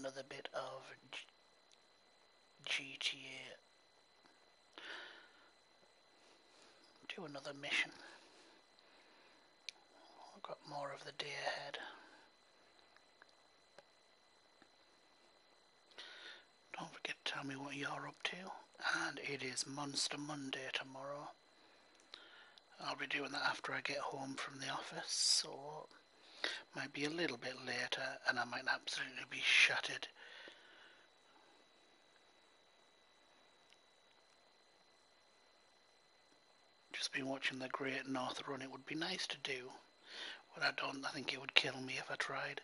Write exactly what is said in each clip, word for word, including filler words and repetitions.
another bit of G T A. Do another mission. I've got more of the day ahead. Don't forget to tell me what you're up to. And it is Monster Monday tomorrow. I'll be doing that after I get home from the office, so might be a little bit later and I might absolutely be shattered. Just been watching the Great North Run. It would be nice to do, but I don't I think it would kill me if I tried.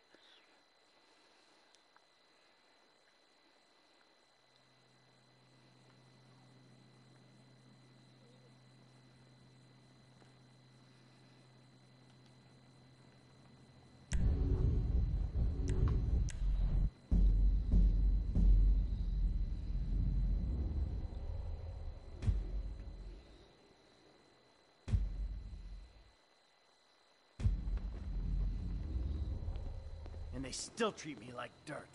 And they still treat me like dirt.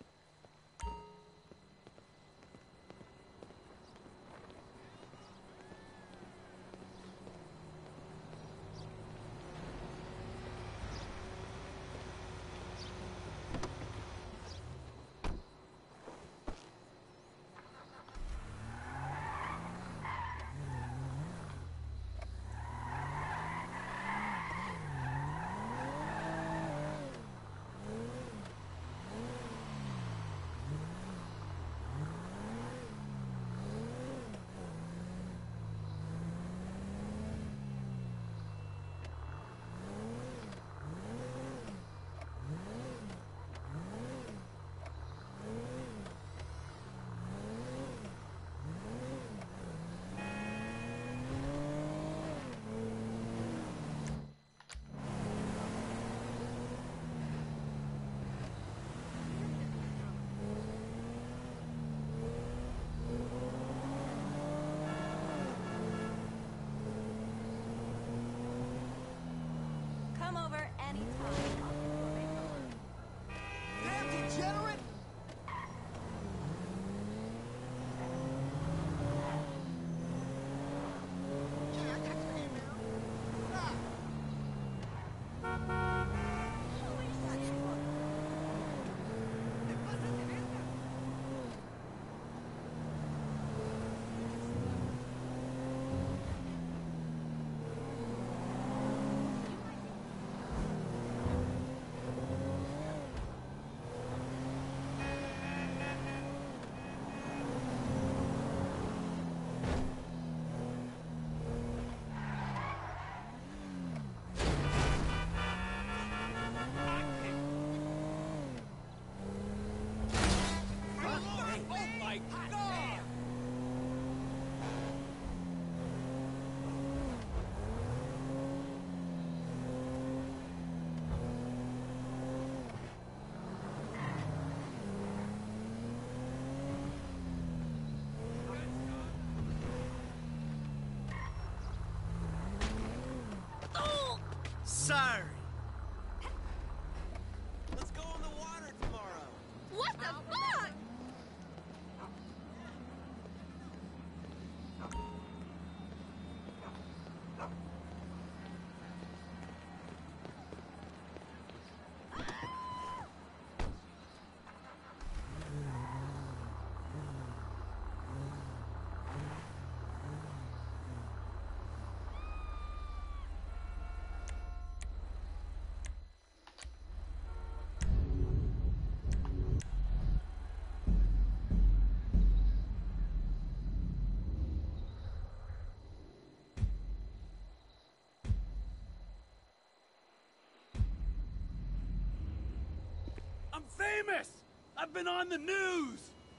Come over anytime. Damn degenerate! Sorry. Let's go in the water tomorrow. What the fuck? I'm famous! I've been on the news!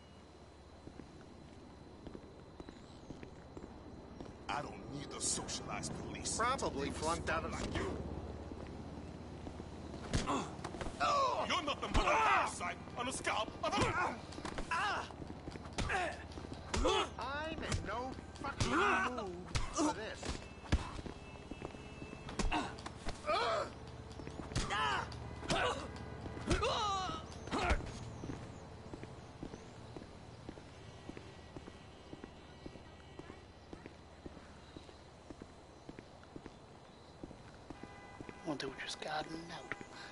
I don't need the socialized police. Probably flunked out of you. You're nothing but a parasite on the scalp of a... I'm in no fucking mood for this. when they were just gardening out.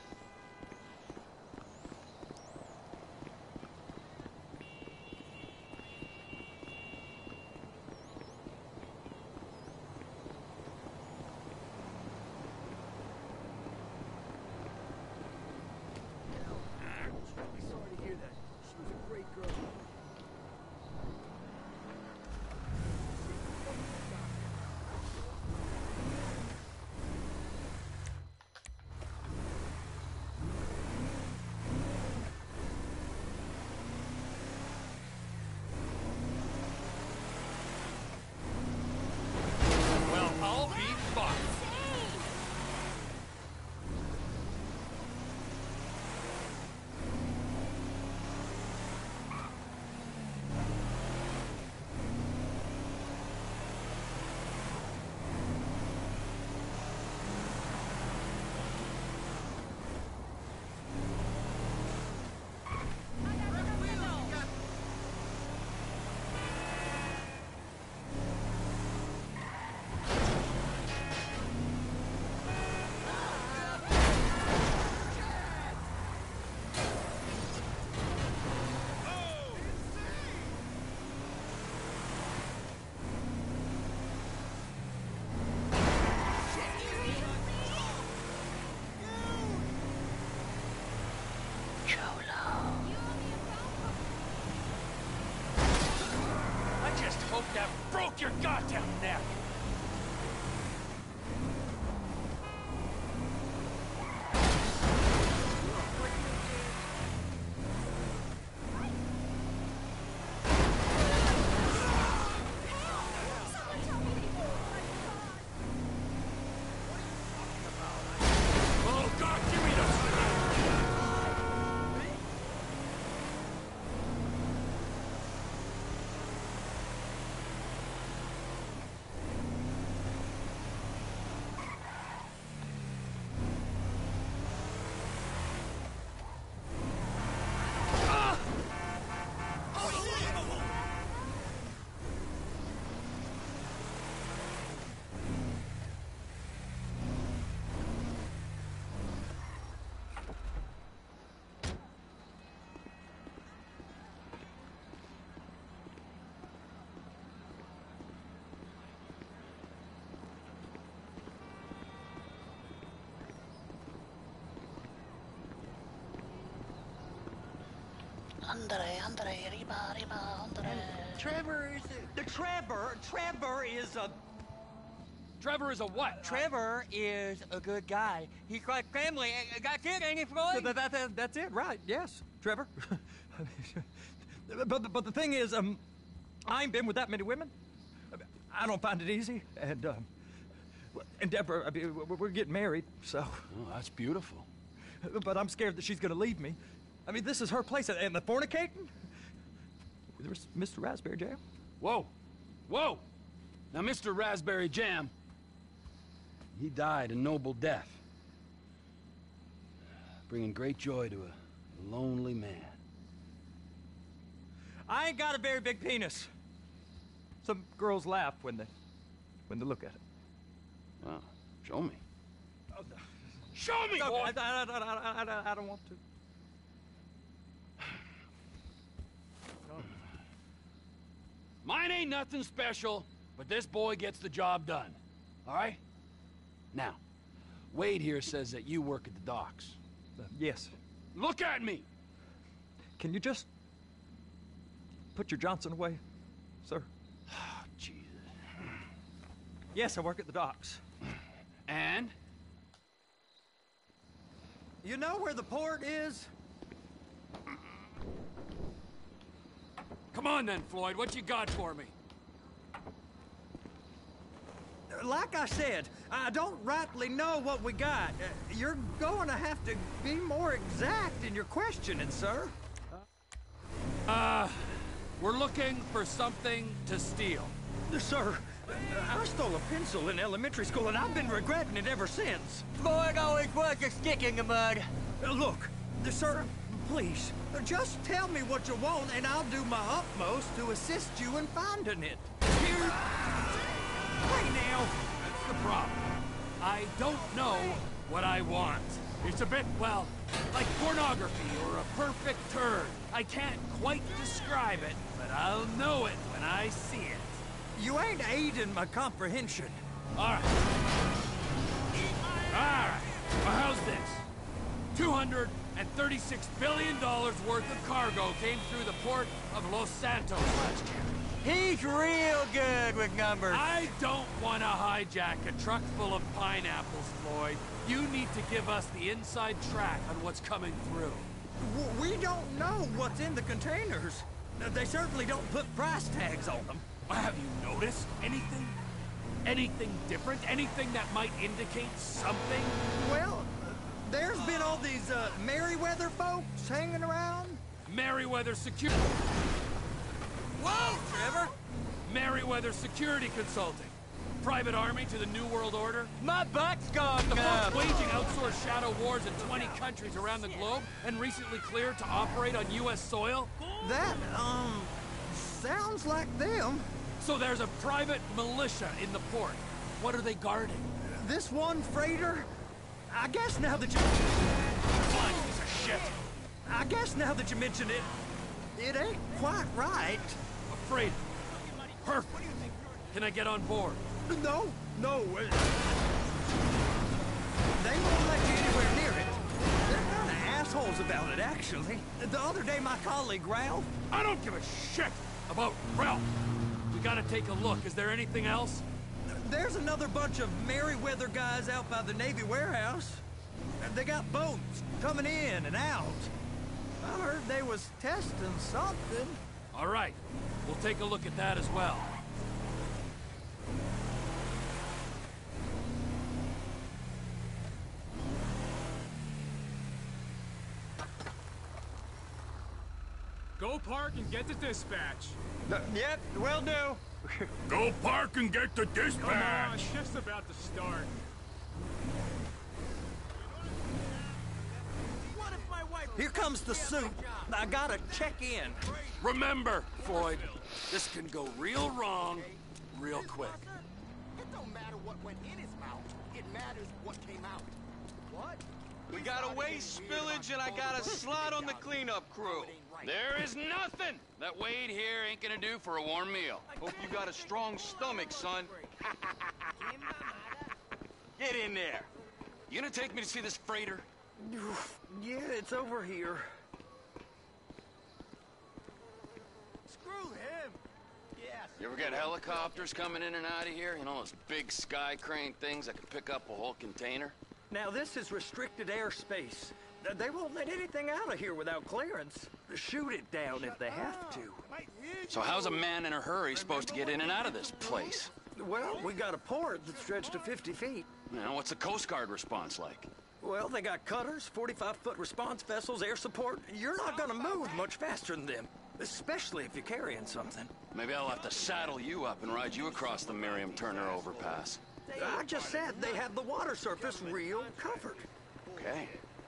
Sorry to hear that. She was a great girl. Well, I'll be fucked. I just hope that broke your goddamn neck. Oh, God, give me the... Andre, Andre, arriba, arriba, Andre. Trevor is a, the Trevor. Trevor is a. Trevor is a what? Trevor is a good guy. He's like family. That's it, ain't it, Floyd? That, that, that, that's it, right? Yes, Trevor. but but the thing is, um, I ain't been with that many women. I don't find it easy, and um, and Deborah, I mean, we're getting married, so. Oh, that's beautiful. But I'm scared that she's gonna leave me. I mean, this is her place, and the fornicating? There's Mister Raspberry Jam. Whoa. Whoa. Now, Mister Raspberry Jam, he died a noble death, bringing great joy to a lonely man. I ain't got a very big penis. Some girls laugh when they, when they look at it. Wow. Show me. Oh, Show me, no, boy! I, I, I, I, I, I don't want to. Mine ain't nothing special, but this boy gets the job done. All right? Now, Wade here says that you work at the docks. Uh, yes. Look at me! Can you just put your Johnson away, sir? Oh, Jesus. Yes, I work at the docks. And? You know where the port is? Come on then, Floyd. What you got for me? Like I said, I don't rightly know what we got. Uh, you're going to have to be more exact in your questioning, sir. Uh, we're looking for something to steal. Uh, sir, uh, I stole a pencil in elementary school, and I've been regretting it ever since. Floyd always was a stick in the mud. Uh, look, uh, sir, please, uh, just tell me what you want, and I'll do my utmost to assist you in finding it. Here. Hey, now. That's the problem. I don't know what I want. It's a bit, well, like pornography or a perfect turd. I can't quite describe it, but I'll know it when I see it. You ain't aiding my comprehension. All right. All right. Well, how's this? two hundred thirty-six billion dollars worth of cargo came through the port of Los Santos last year. He's real good with numbers. I don't want to hijack a truck full of pineapples, Floyd. You need to give us the inside track on what's coming through. W- We don't know what's in the containers. They certainly don't put price tags on them. Well, have you noticed anything? Anything different? Anything that might indicate something? Well, there's been all these uh, Merryweather folks hanging around. Merryweather Security. Whoa, Trevor! Merryweather Security Consulting. Private army to the New World Order. My butt's gone The numb. folks waging outsourced shadow wars in twenty countries around the globe and recently cleared to operate on U S soil. That, um, sounds like them. So there's a private militia in the port. What are they guarding? This one freighter, I guess now that you... Blind piece of shit. I guess now that you mention it, it ain't quite right. Afraid. Perfect. Can I get on board? No, no. uh, They won't let you anywhere near it. They're kind of assholes about it, actually. The other day, my colleague, Ralph... I don't give a shit about Ralph. We gotta take a look. Is there anything else? There's another bunch of Merryweather guys out by the Navy warehouse. They got boats coming in and out. I heard they was testing something. All right. We'll take a look at that as well. Go park and get the dispatch. Yep, will do. Go park and get the Come on, dispatch. shift's about to start. What if my wife... Here comes the suit. I gotta check in. Remember, Floyd, this can go real wrong real quick. It don't matter what went in his mouth. It matters what came out. What? We got a waste spillage and I got a slot on the cleanup crew. There is nothing that Wade here ain't gonna do for a warm meal. Hope you got a strong stomach, son. Get in there. You gonna take me to see this freighter? Yeah, it's over here. Screw him! Yes. You ever get helicopters coming in and out of here? You know, those big sky crane things that can pick up a whole container? Now, this is restricted airspace. Th- They won't let anything out of here without clearance. Shoot it down if they have to. So how's a man in a hurry supposed to get in and out of this place? Well, we got a port that's stretched to fifty feet. You know, what's the Coast Guard response like? Well, they got cutters, forty-five foot response vessels, air support. You're not gonna move much faster than them, especially if you're carrying something. Maybe I'll have to saddle you up and ride you across the Miriam Turner overpass. I just said they have the water surface real covered. Okay.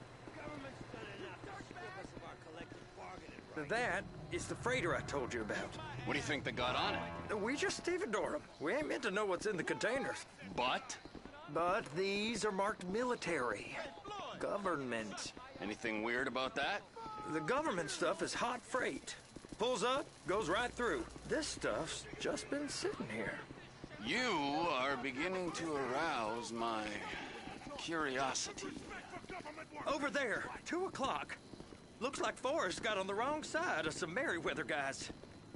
That is the freighter I told you about. What do you think they got on it? We just stevedore them. We ain't meant to know what's in the containers. But? But these are marked military. Government. Anything weird about that? The government stuff is hot freight. Pulls up, goes right through. This stuff's just been sitting here. You are beginning to arouse my curiosity. Over there, two o'clock. Looks like Forrest got on the wrong side of some Merryweather guys.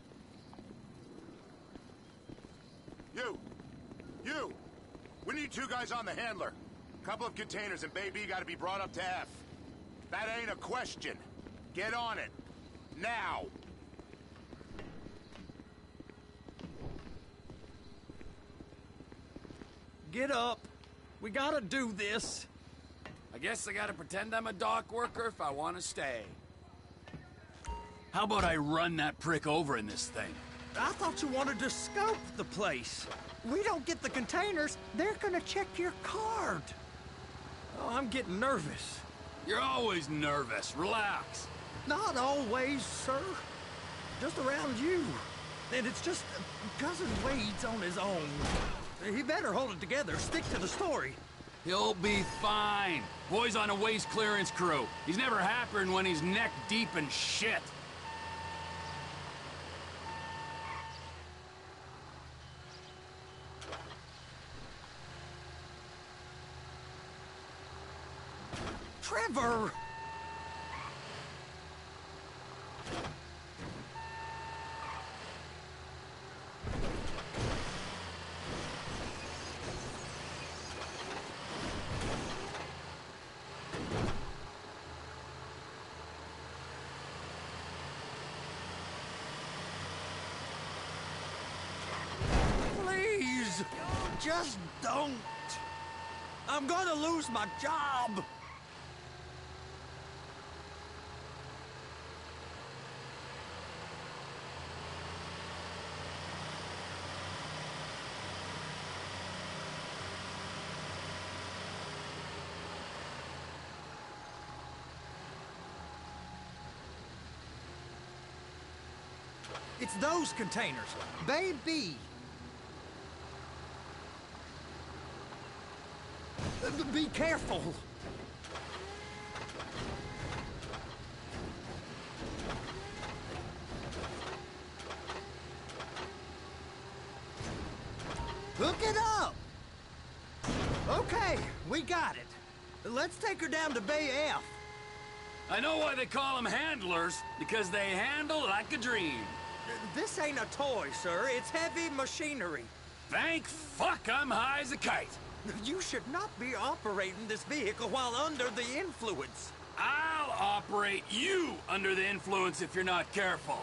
You! You! We need two guys on the handler. Couple of containers and Bay B gotta be brought up to F. That ain't a question. Get on it. Now! Get up. We gotta do this. I guess I gotta pretend I'm a dock worker if I want to stay. How about I run that prick over in this thing? I thought you wanted to scope the place. We don't get the containers, they're gonna check your card. Oh, I'm getting nervous. You're always nervous. Relax. Not always, sir. Just around you. And it's just Cousin Wade's on his own. He better hold it together. Stick to the story. He'll be fine. Boy's on a waste clearance crew. He's never happened when he's neck deep in shit. Trevor! Please, just don't. I'm gonna lose my job. It's those containers. Bay B. Uh, Be careful. Hook it up. Okay, we got it. Let's take her down to Bay F. I know why they call them handlers, because they handle like a dream. This ain't a toy, sir. It's heavy machinery. Thank fuck I'm high as a kite. You should not be operating this vehicle while under the influence. I'll operate you under the influence if you're not careful.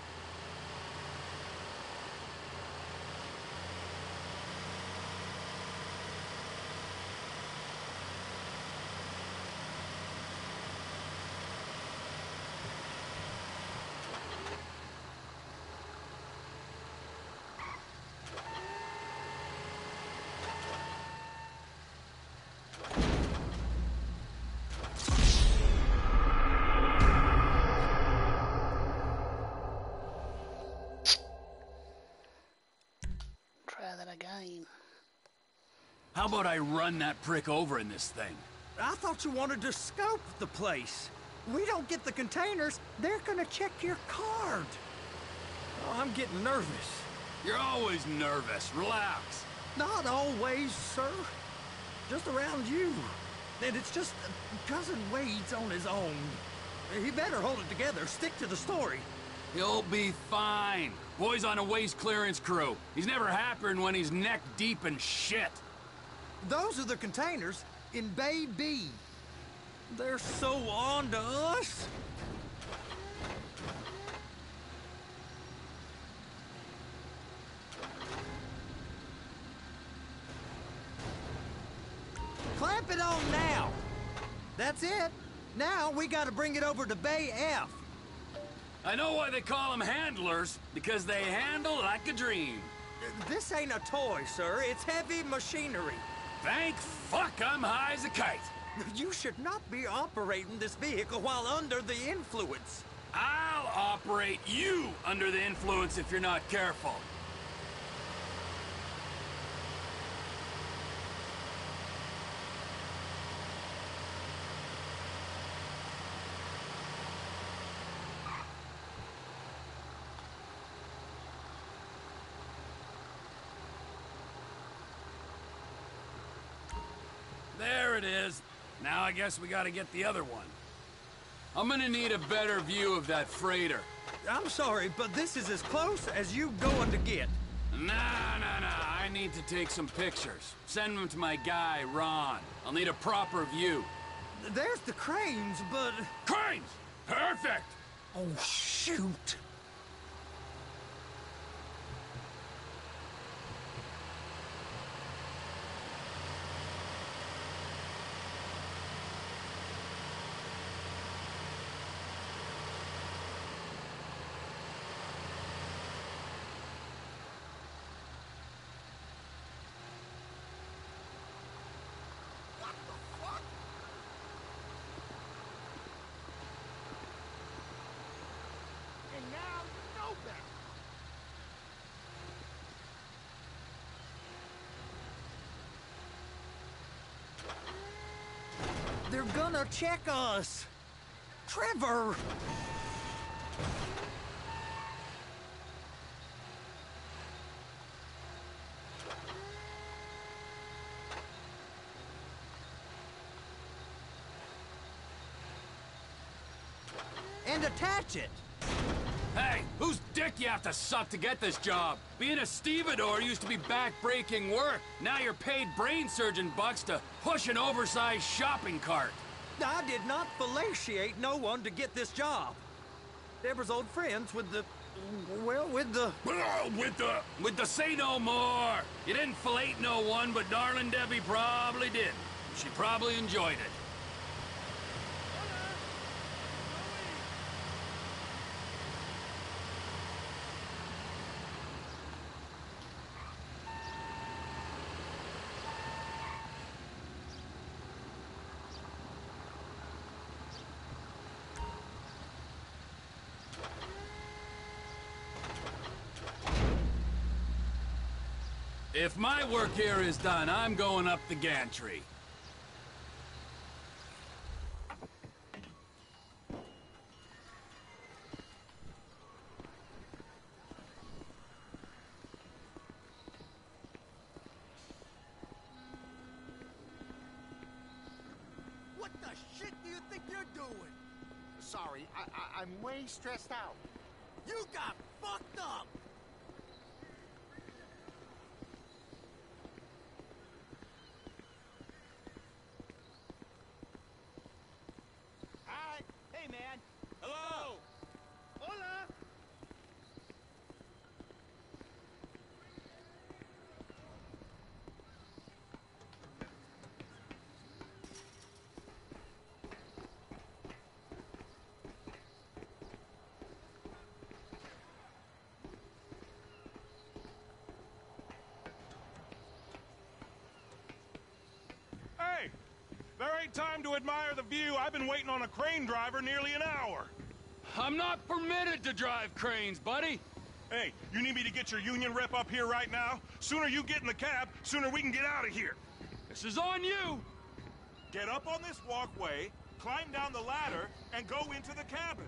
Again. How about I run that prick over in this thing? I thought you wanted to scope the place. We don't get the containers, they're gonna check your card. Oh, I'm getting nervous. You're always nervous. Relax. Not always, sir. Just around you. And it's just uh, Cousin Wade's on his own. He better hold it together, stick to the story. He'll be fine. Boy's on a waste clearance crew. He's never happened when he's neck deep in shit. Those are the containers in Bay B. They're so on to us. Clamp it on now. That's it. Now we gotta bring it over to Bay F. I know why they call them handlers, because they handle like a dream. This ain't a toy, sir. It's heavy machinery. Thank fuck I'm high as a kite. You should not be operating this vehicle while under the influence. I'll operate you under the influence if you're not careful. There it is. Now I guess we gotta get the other one. I'm gonna need a better view of that freighter. I'm sorry, but this is as close as you going to get. Nah, nah, nah. I need to take some pictures. Send them to my guy, Ron. I'll need a proper view. There's the cranes, but... Cranes! Perfect! Oh, shoot. And now They're gonna check us. Trevor! And attach it. Hey, whose dick you have to suck to get this job? Being a stevedore used to be back-breaking work. Now you're paid brain surgeon bucks to push an oversized shopping cart. I did not fellatiate no one to get this job. Deborah's old friends with the... well, with the... with the... With the say no more. You didn't fillet no one, but darling Debbie probably did. She probably enjoyed it. If my work here is done, I'm going up the gantry. What the shit do you think you're doing? Sorry, I, I, I'm way stressed out. You got fucked up! Hi. Hey, man. Hello. Hola. Hey! There ain't time to admire the view. I've been waiting on a crane driver nearly an hour. I'm not permitted to drive cranes, buddy. Hey, you need me to get your union rep up here right now? Sooner you get in the cab, sooner we can get out of here. This is on you. Get up on this walkway, climb down the ladder, and go into the cabin.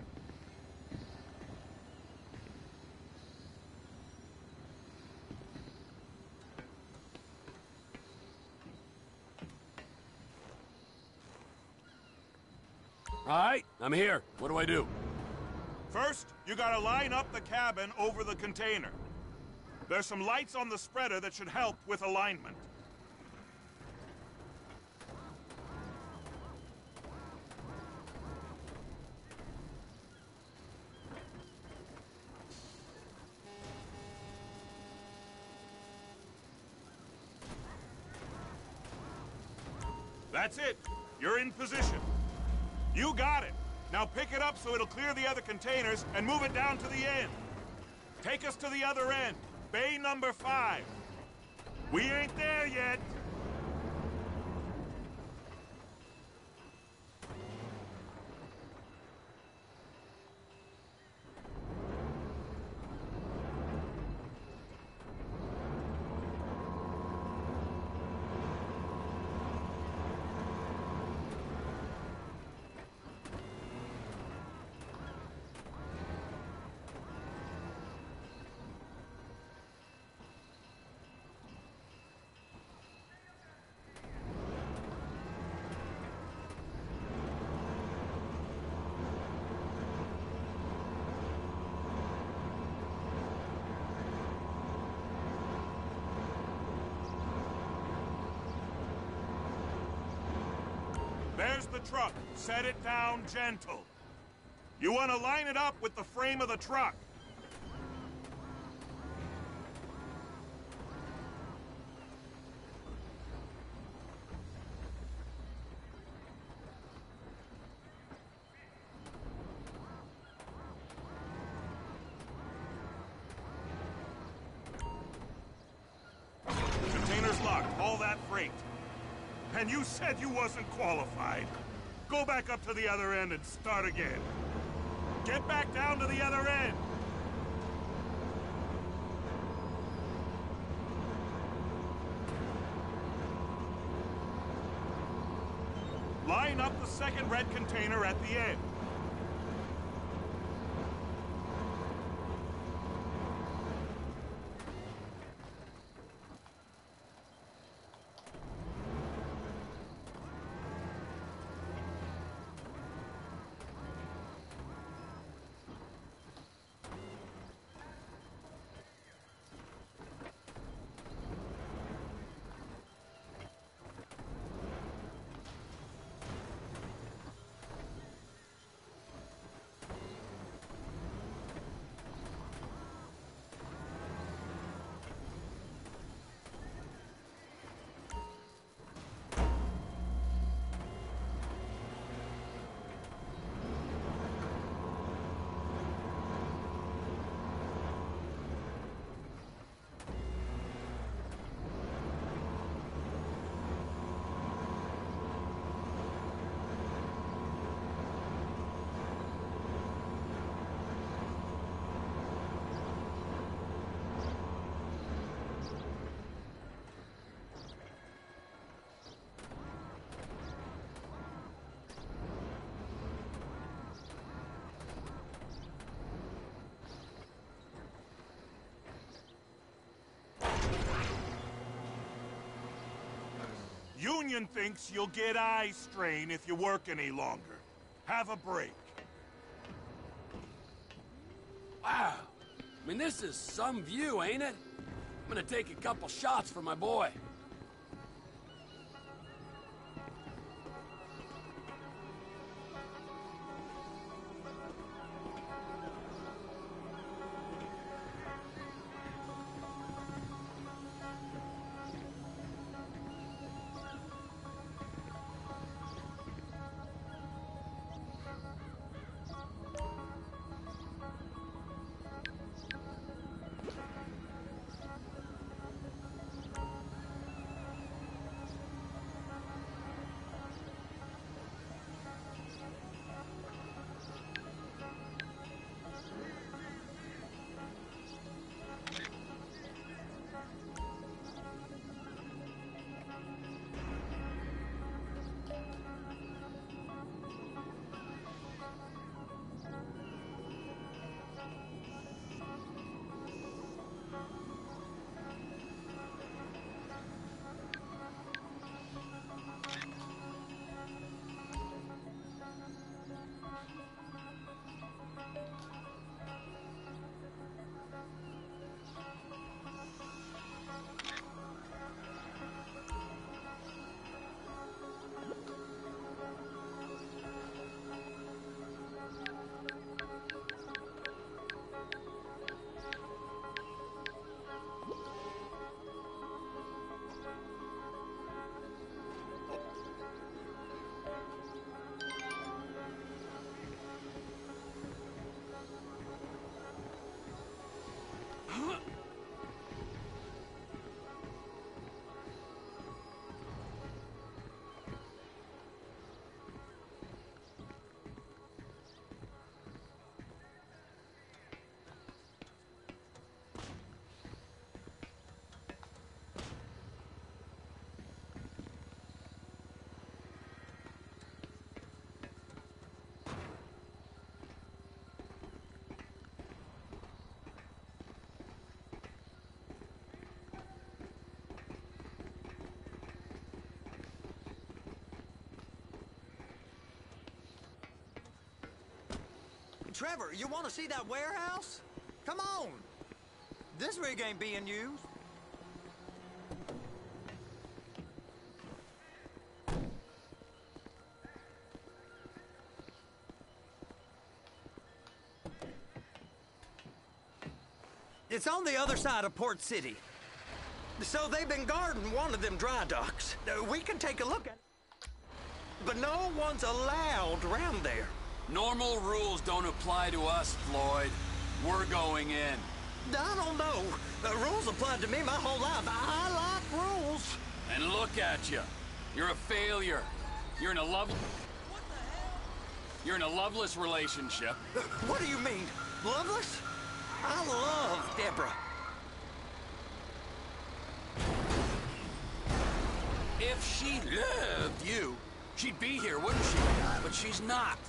All right, I'm here. What do I do? First, you gotta line up the cabin over the container. There's some lights on the spreader that should help with alignment. That's it. You're in position. You got it. Now pick it up so it'll clear the other containers and move it down to the end. Take us to the other end. Bay number five. We ain't there yet. There's the truck. Set it down gentle. You want to line it up with the frame of the truck. Container's locked. Haul that freight. And you said you wasn't qualified. Go back up to the other end and start again. Get back down to the other end. Line line up the second red container at the end. Union thinks you'll get eye strain if you work any longer. Have a break. Wow. I mean, this is some view, ain't it? I'm gonna take a couple shots for my boy. Trevor, you want to see that warehouse? Come on. This rig ain't being used. It's on the other side of Port City. So they've been guarding one of them dry docks. Uh, We can take a look at it. But no one's allowed around there. Normal rules don't apply to us, Floyd. We're going in. I don't know. The rules applied to me my whole life. I like rules. And look at you. You're a failure. You're in a love... You're in a loveless relationship. Uh, What do you mean? Loveless? I love Deborah. If she loved you, She'd be here, wouldn't she? But she's not.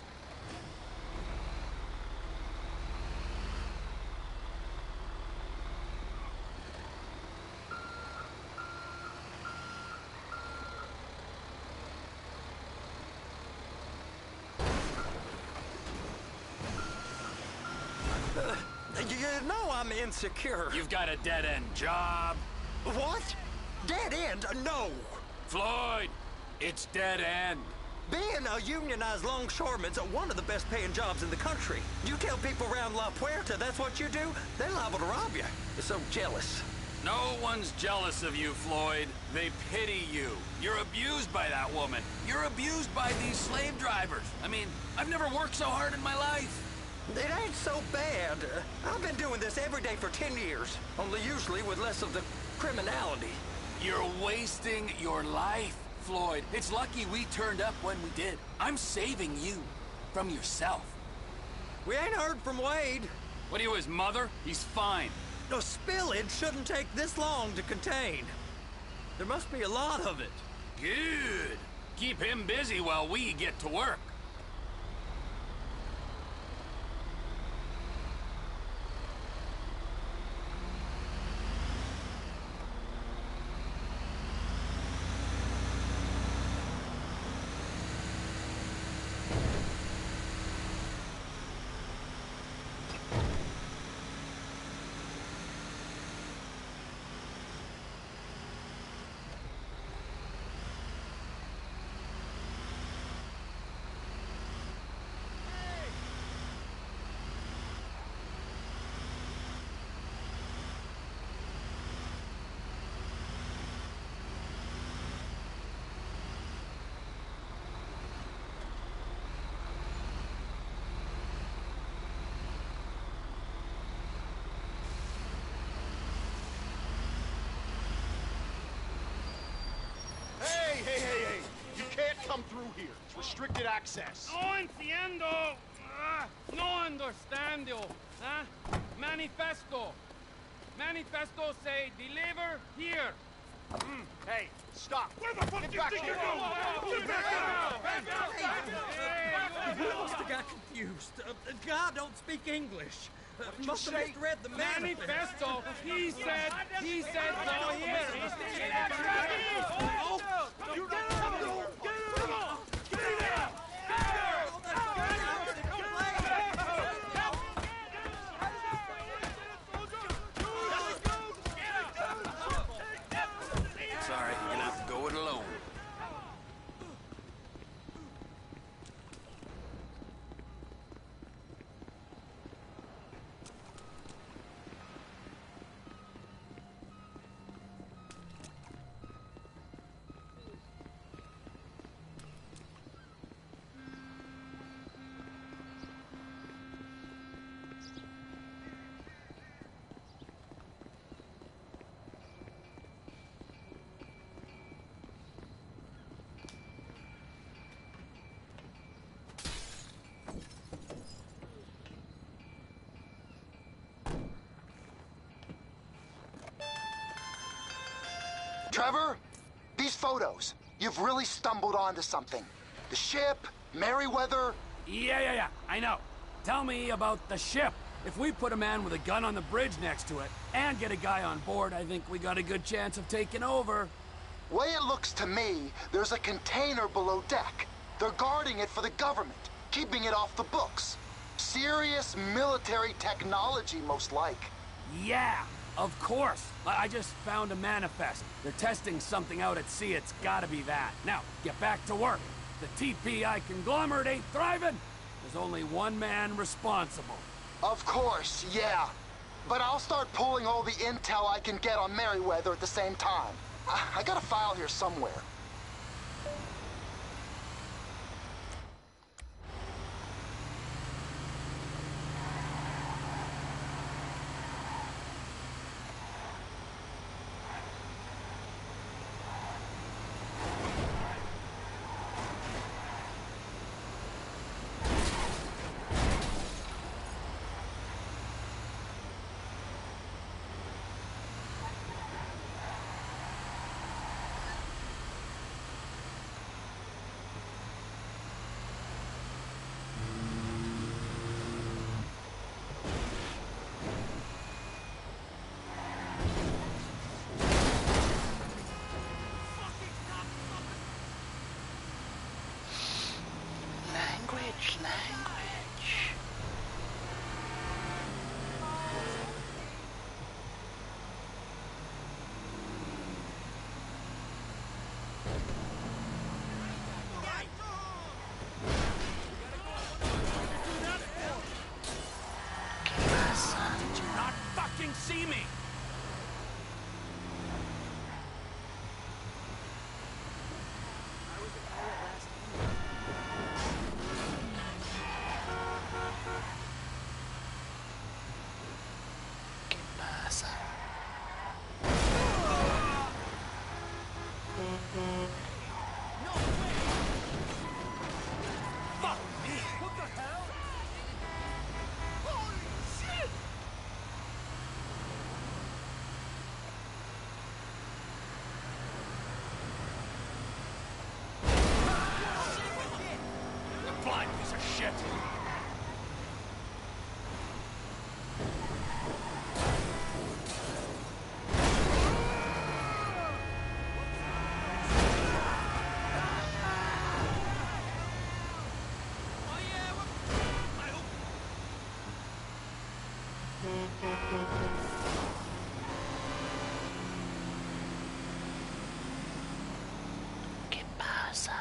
Uh, you know I'm insecure. You've got a dead-end job. What? Dead end? No. Floyd, it's dead end. Being a unionized longshoreman's one of the best paying jobs in the country. You tell people around La Puerta that's what you do, they're liable to rob you. They're so jealous. No one's jealous of you, Floyd. They pity you. You're abused by that woman. You're abused by these slave drivers. I mean, I've never worked so hard in my life. It ain't so bad. Uh, I've been doing this every day for ten years, only usually with less of the criminality. You're wasting your life, Floyd. It's lucky we turned up when we did. I'm saving you from yourself. We ain't heard from Wade. What are you, his mother? He's fine. No, spillage shouldn't take this long to contain. There must be a lot of it. Good. Keep him busy while we get to work. Hey, hey, hey, hey! You can't come through here. It's restricted access. No entiendo. Ah, no understando. Huh? Manifesto. Manifesto say deliver here. Mm. Hey, stop. Where the fuck Get do you back think here. you're going? Get back out! We must have got confused. Uh, God don't speak English. Uh, must have say? misread the manifesto. Manifesto. He said. He said go here. Get out! You get out! Get out! Get out! Sorry, you're gonna have to go it alone. Trevor, these photos, you've really stumbled onto something. The ship, Merryweather. Yeah, yeah, yeah, I know. Tell me about the ship. If we put a man with a gun on the bridge next to it and get a guy on board, I think we got a good chance of taking over. Way it looks to me, there's a container below deck. They're guarding it for the government, keeping it off the books. Serious military technology, most like. Yeah, of course. I I just found a manifest. They're testing something out at sea. It's gotta be that. Now, get back to work. The T P I conglomerate ain't thriving. There's only one man responsible. Of course, yeah. But I'll start pulling all the intel I can get on Merryweather at the same time. I, I got a file here somewhere. see me! Shit! ¿Qué pasa?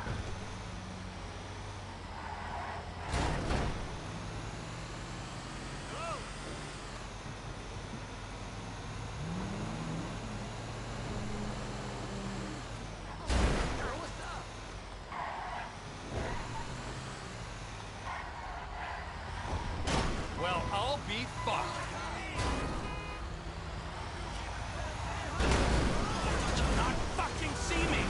Well, I'll be fucked. Did you not fucking see me?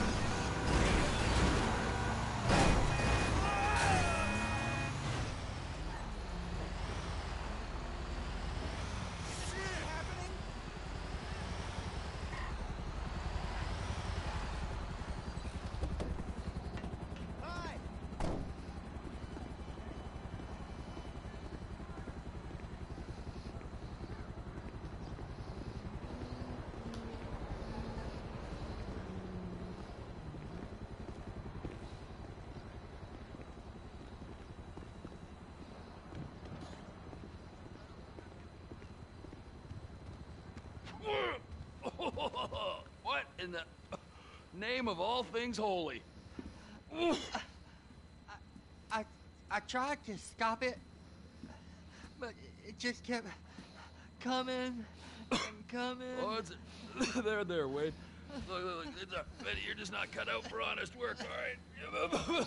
What in the name of all things holy? I, I, I tried to stop it, but it just kept coming and coming. Oh, it's there, there, Wade. Look, look, look, it's a, you're just not cut out for honest work, all right?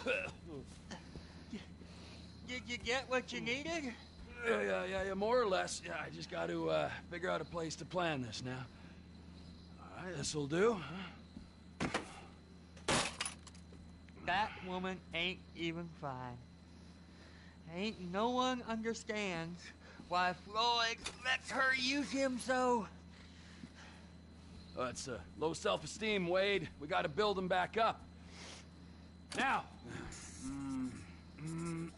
Did you get what you needed? Yeah, yeah, yeah, yeah, more or less. Yeah, I just got to uh, figure out a place to plan this now. All right, this'll do. Huh? That woman ain't even fine. Ain't no one understands why Floyd lets her use him so. Oh, it's uh, low self-esteem, Wade. We got to build him back up. Now. Mm, mm,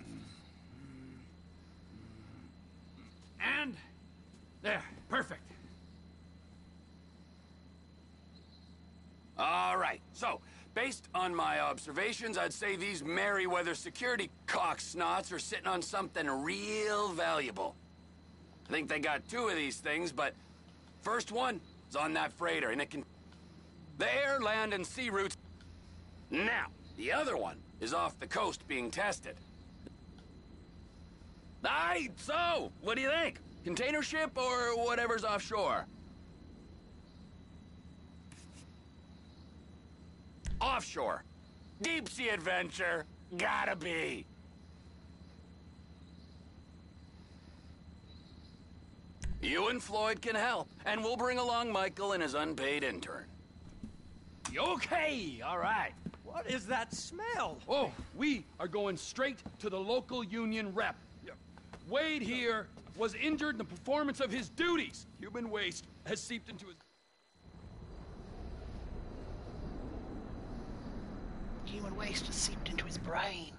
And there, perfect. All right, so, based on my observations, I'd say these Merryweather security cocksnots are sitting on something real valuable. I think they got two of these things, but first one is on that freighter, and it can... The air, land, and sea routes... Now, the other one is off the coast being tested. Aye, so, what do you think? Container ship or whatever's offshore? Offshore. Deep sea adventure. Gotta be. You and Floyd can help, and we'll bring along Michael and his unpaid intern. Okay, all right. What is that smell? Oh, we are going straight to the local union rep. Wade here was injured in the performance of his duties. Human waste has seeped into his... Human waste has seeped into his brain.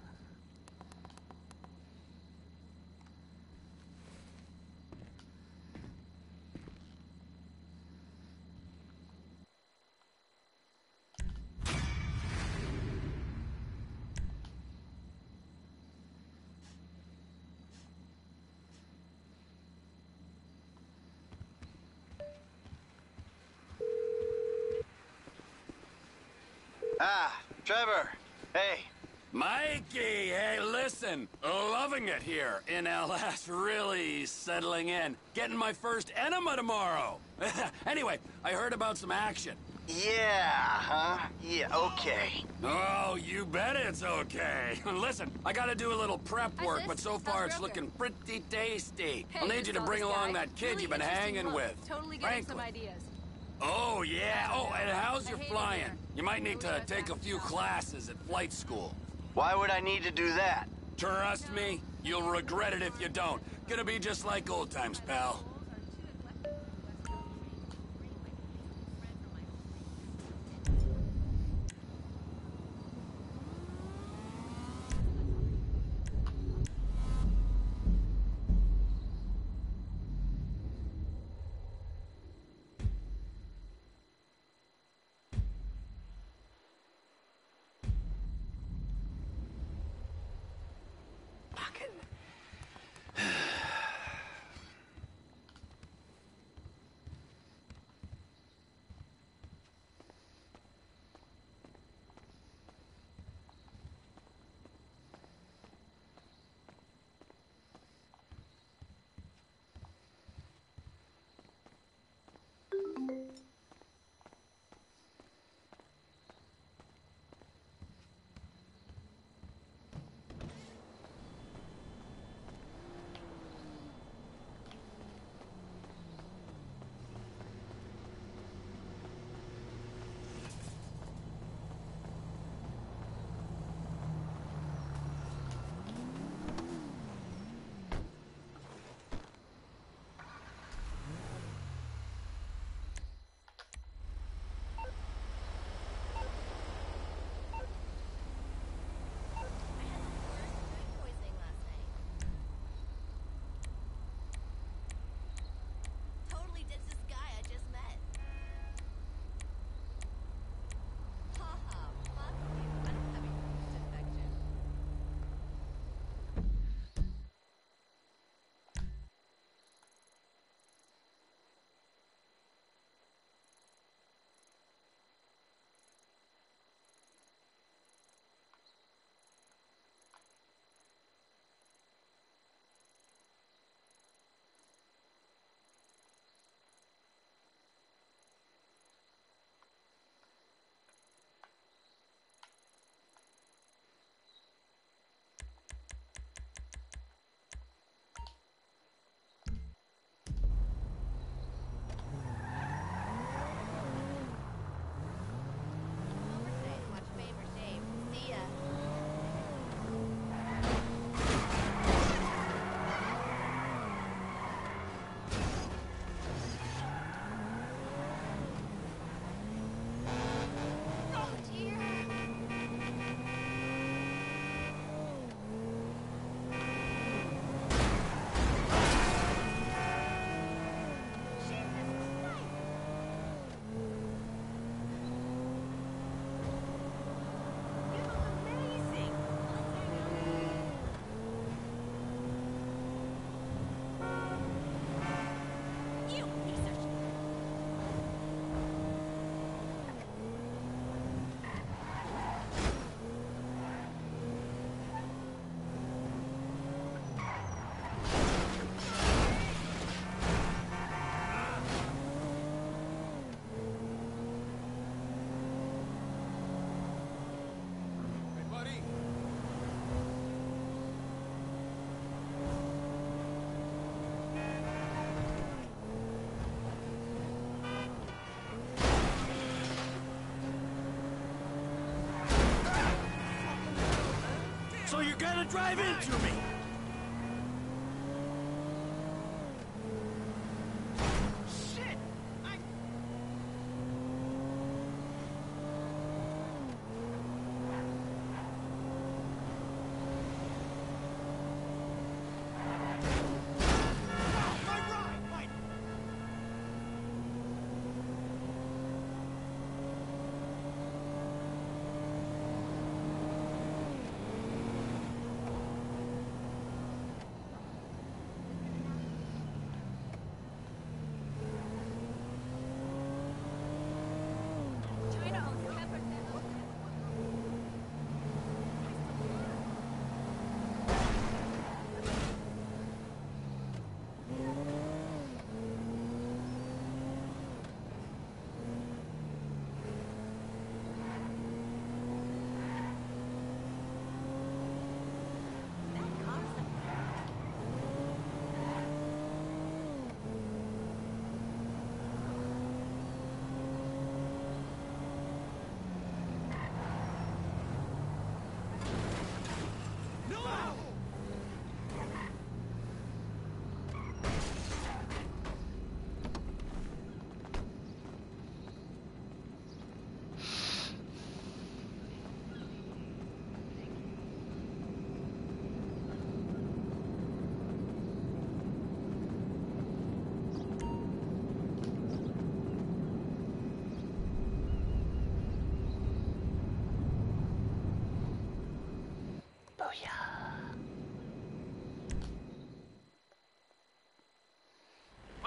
Ah, Trevor. Hey, Mikey, hey, listen. Loving it here in L S. Really settling in. Getting my first enema tomorrow. Anyway, I heard about some action. Yeah, huh? Yeah, okay. Oh, you bet it's okay. Listen, I gotta do a little prep Hi, work, sis. but so How's far it's Broker? looking pretty tasty. Hey, I'll need this you to is bring this along guy. that kid Really you've been interesting hanging look. with. Totally getting some Franklin. ideas. Oh, yeah. Oh, and how's your I hate it flying? here. You might need to Always take a gotta few stop. classes at flight school. Why would I need to do that? Trust me, you'll regret it if you don't. Gonna be just like old times, pal. Poisoning last night. Totally ditched this guy I just met. Haha, fuck you. I don't have a yeast infection. Over today to watch Fame or Shame. See ya. Oh dear. You look amazing. You piece of shit. Hey, buddy. So you're gonna drive into me? Shit! I... My ride! My...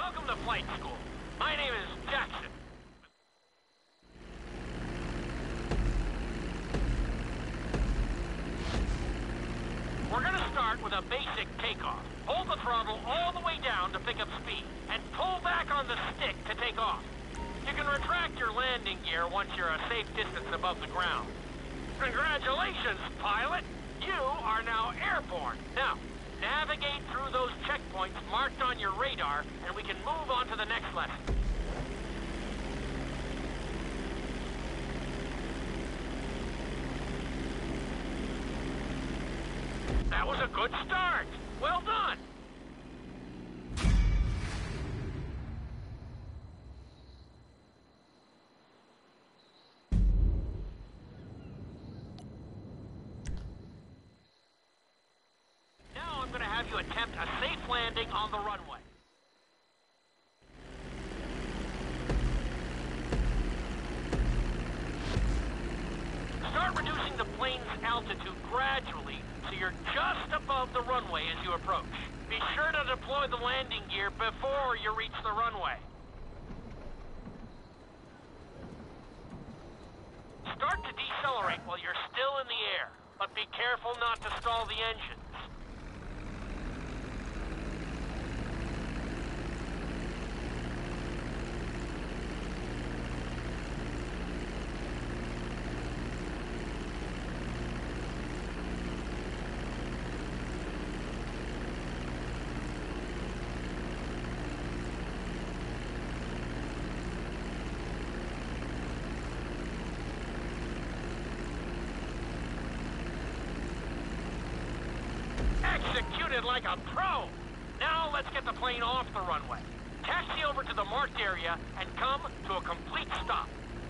Welcome to flight school. My name is Jackson. We're gonna start with a basic takeoff. Hold the throttle all the way down to pick up speed, and pull back on the stick to take off. You can retract your landing gear once you're a safe distance above the ground. Congratulations, pilot! You are now airborne. Now, navigate through those checkpoints marked on your radar, and we can move on to the next lesson. That was a good start. Well done. Now I'm going to have you attempt a safe landing on the runway. Start reducing the plane's altitude gradually so you're just above the runway as you approach. Be sure to deploy the landing gear before you reach the runway. Start to decelerate while you're still in the air, but be careful not to stall the engines. Executed like a pro! Now let's get the plane off the runway. Taxi over to the marked area and come to a complete stop.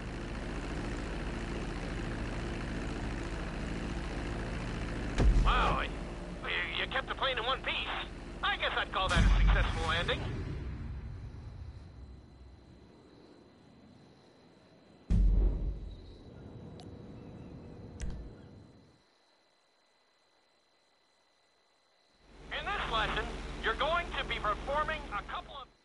Wow, you, you kept the plane in one piece. I guess I'd call that a successful landing. You're going to be performing a couple of...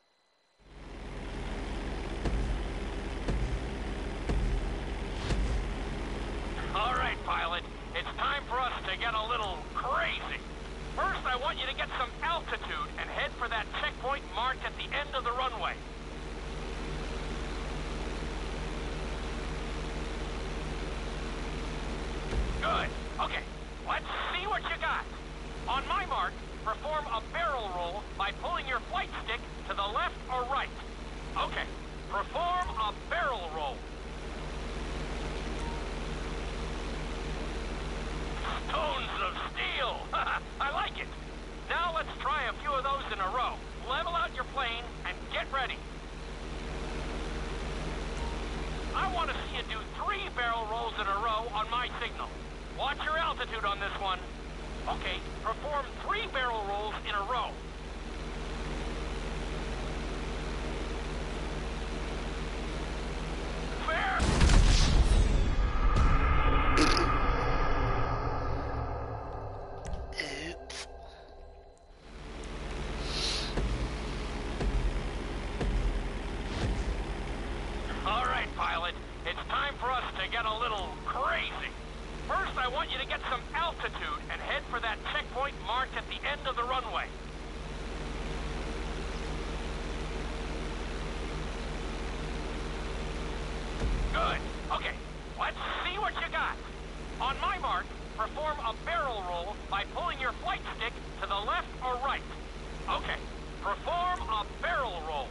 All right, pilot. It's time for us to get a little crazy. First, I want you to get some altitude and head for that checkpoint marked at the end of the runway. Good. Okay, let's see what you got. On my mark, perform a barrel roll by pulling your flight stick to the left or right. Okay, perform a barrel roll. Stones of steel! I like it. Now let's try a few of those in a row. Level out your plane and get ready. I want to see you do three barrel rolls in a row on my signal. Watch your altitude on this one. Okay, perform three barrel rolls in a row. Fair! Oops. All right, pilot. It's time for us to get a little crazy. First, I want you to get some altitude and head for that checkpoint marked at the end of the runway. Good. Okay, let's see what you got. On my mark, perform a barrel roll by pulling your flight stick to the left or right. Okay, perform a barrel roll.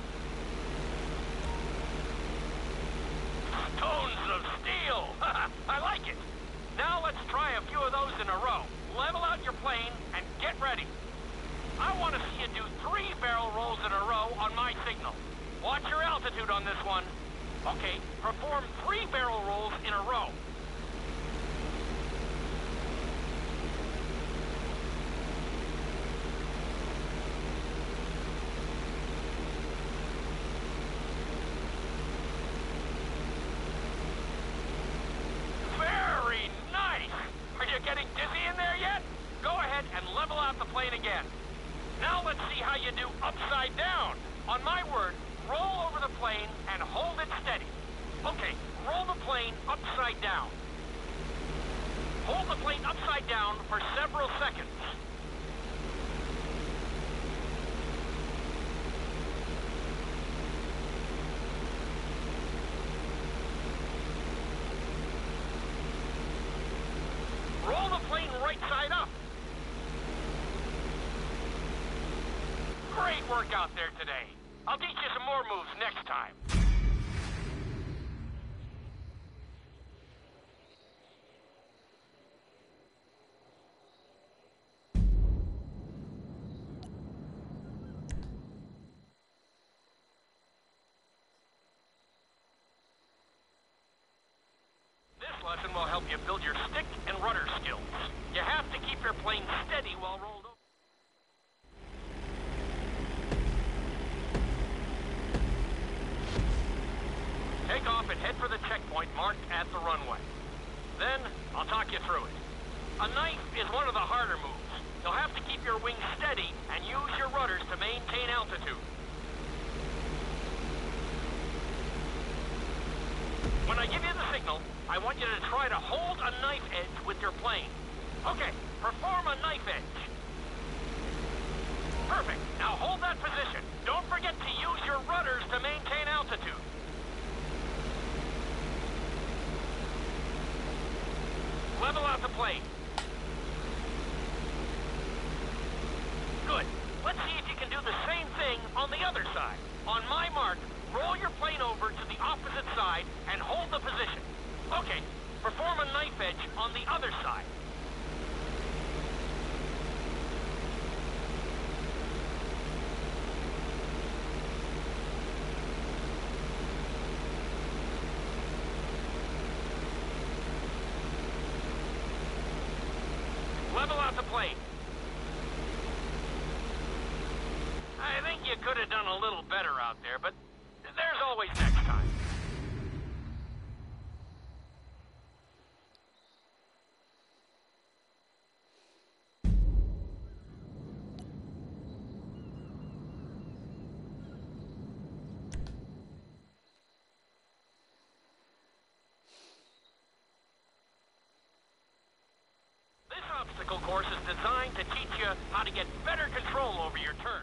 Stones of steel! I like it. Now let's try a few of those in a row. Level out your plane and get ready. I want to see you do three barrel rolls in a row on my signal. Watch your altitude on this one. Okay, perform three barrel rolls in a row. Getting dizzy in there yet? Go ahead and level out the plane again. Now let's see how you do upside down. upside down. Hold the plane upside down for several seconds. Roll the plane right side up. Great work out there today. I'll teach you some more moves next time. This lesson will help you build your stick and rudder skills. You have to keep your plane steady while rolled over. Take off and head for the checkpoint marked at the runway. Then, I'll talk you through it. A knife is one of the harder moves. You'll have to keep your wings steady and use your rudders to maintain altitude. When I give you the signal, I want you to try to hold a knife edge with your plane. Okay, perform a knife edge. Perfect. Now hold that position. Don't forget to use your rudders to maintain altitude. Level out the plane. Good. Let's see if you can do the same thing on the other side. On my mark, roll your plane over to the opposite side and hold the position. Okay, perform a knife edge on the other side. Level out the plane. I think you could have done a little better out there, but there's always next time. This obstacle course is designed to teach you how to get better control over your turns.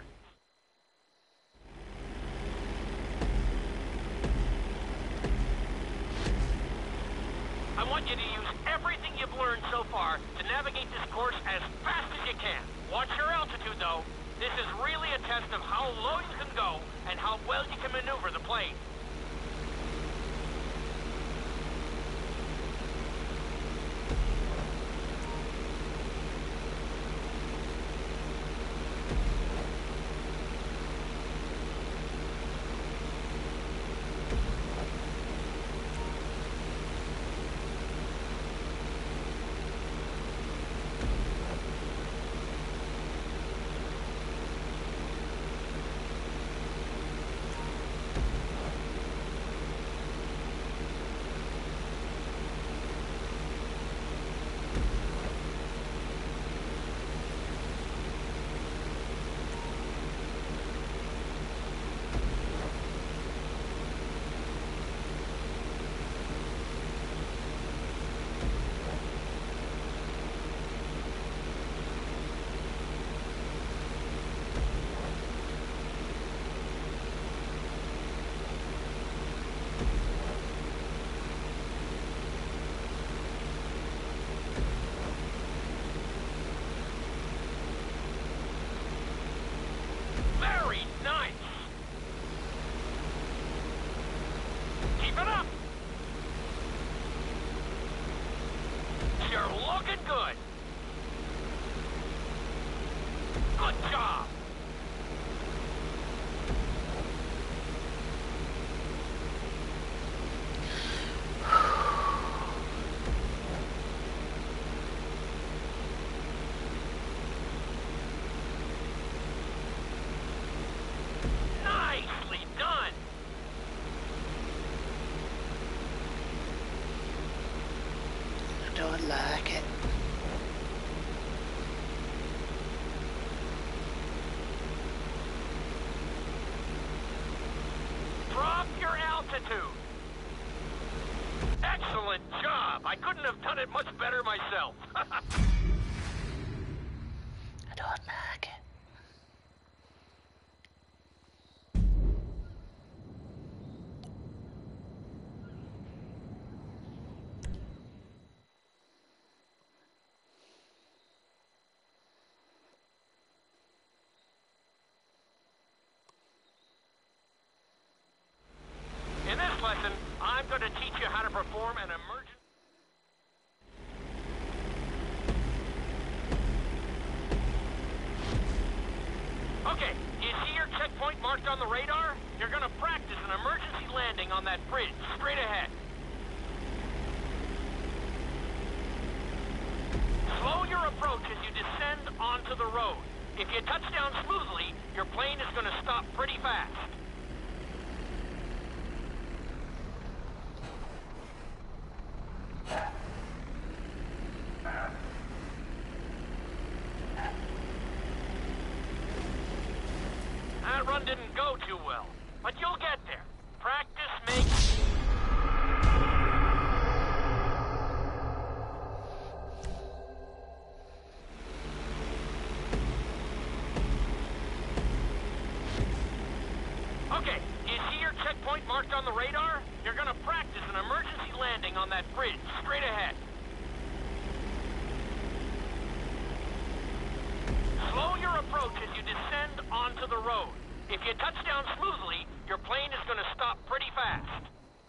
I want you to use everything you've learned so far to navigate this course as fast as you can. Watch your altitude, though. This is really a test of how low you can go and how well you can maneuver the plane. I couldn't have done it much better myself. I don't like it. In this lesson, I'm going to teach you how to perform an emergency... Okay, you see your checkpoint marked on the radar? You're going to practice an emergency landing on that bridge, straight ahead. Slow your approach as you descend onto the road. If you touch down smoothly, your plane is going to stop pretty fast. That run didn't go too well, but you'll get there. Practice makes... Okay, you see your checkpoint marked on the radar? You're gonna practice an emergency landing on that bridge, straight ahead. Slow your approach as you descend onto the road. If you touch down smoothly, your plane is going to stop pretty fast.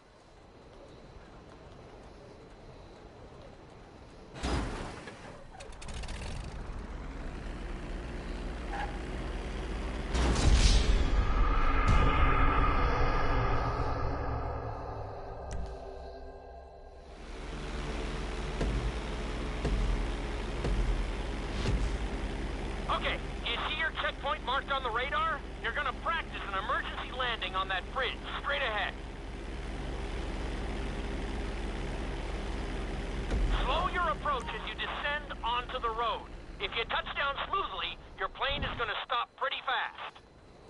Okay, you see your checkpoint marked on the radar? You're gonna practice an emergency landing on that bridge, straight ahead. Slow your approach as you descend onto the road. If you touch down smoothly, your plane is gonna stop pretty fast.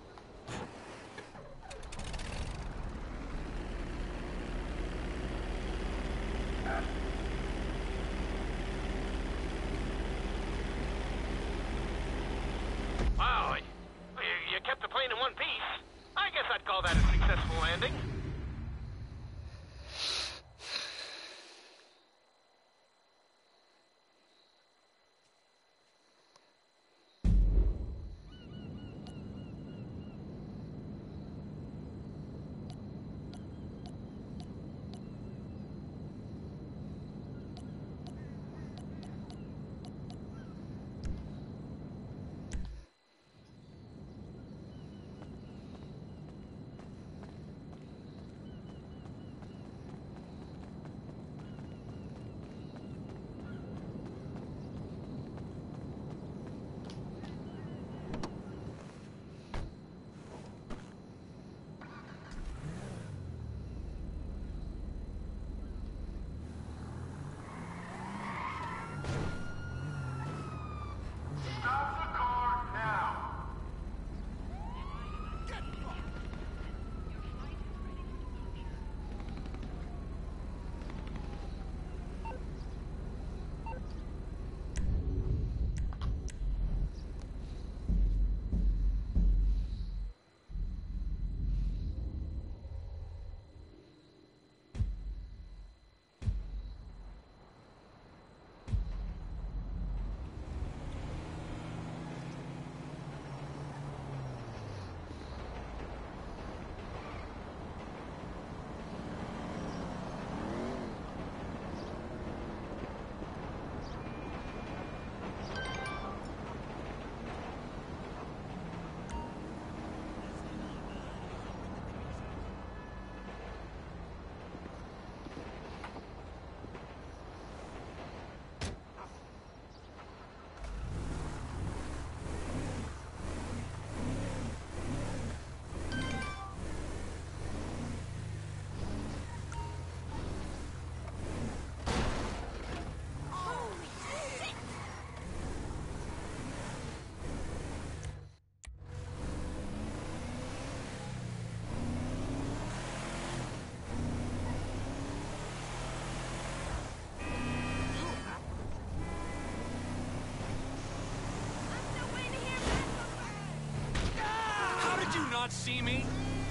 Wow, you, you kept the plane in one piece. I guess I'd call that a successful landing. see me?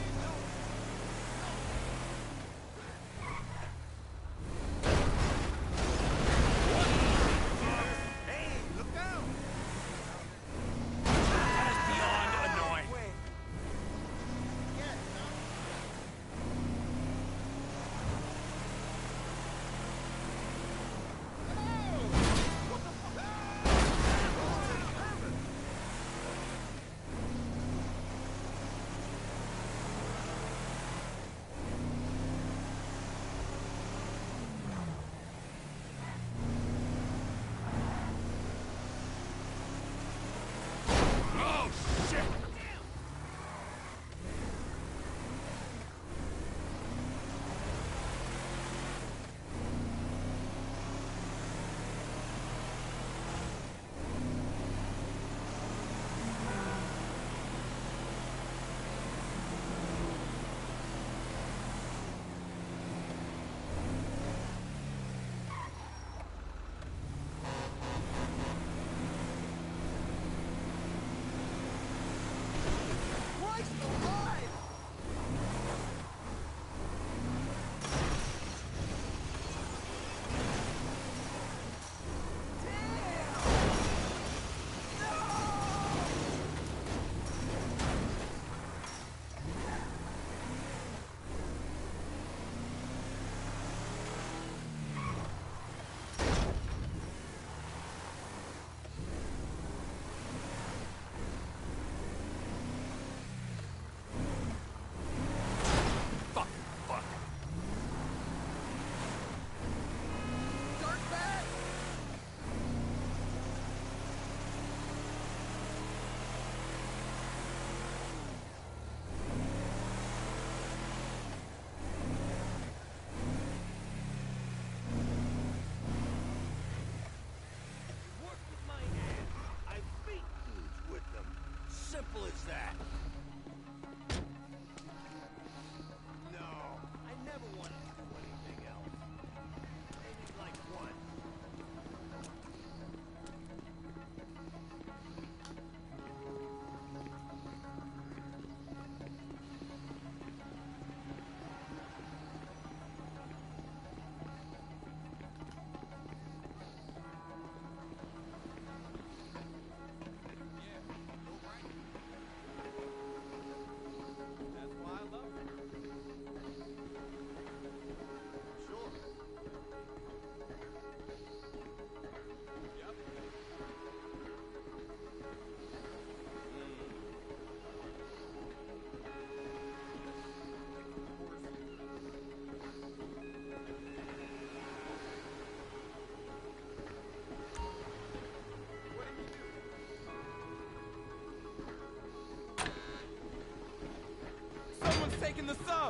Simple as that. No, I never wanted to do anything else. Maybe like one. Someone's taking the sub!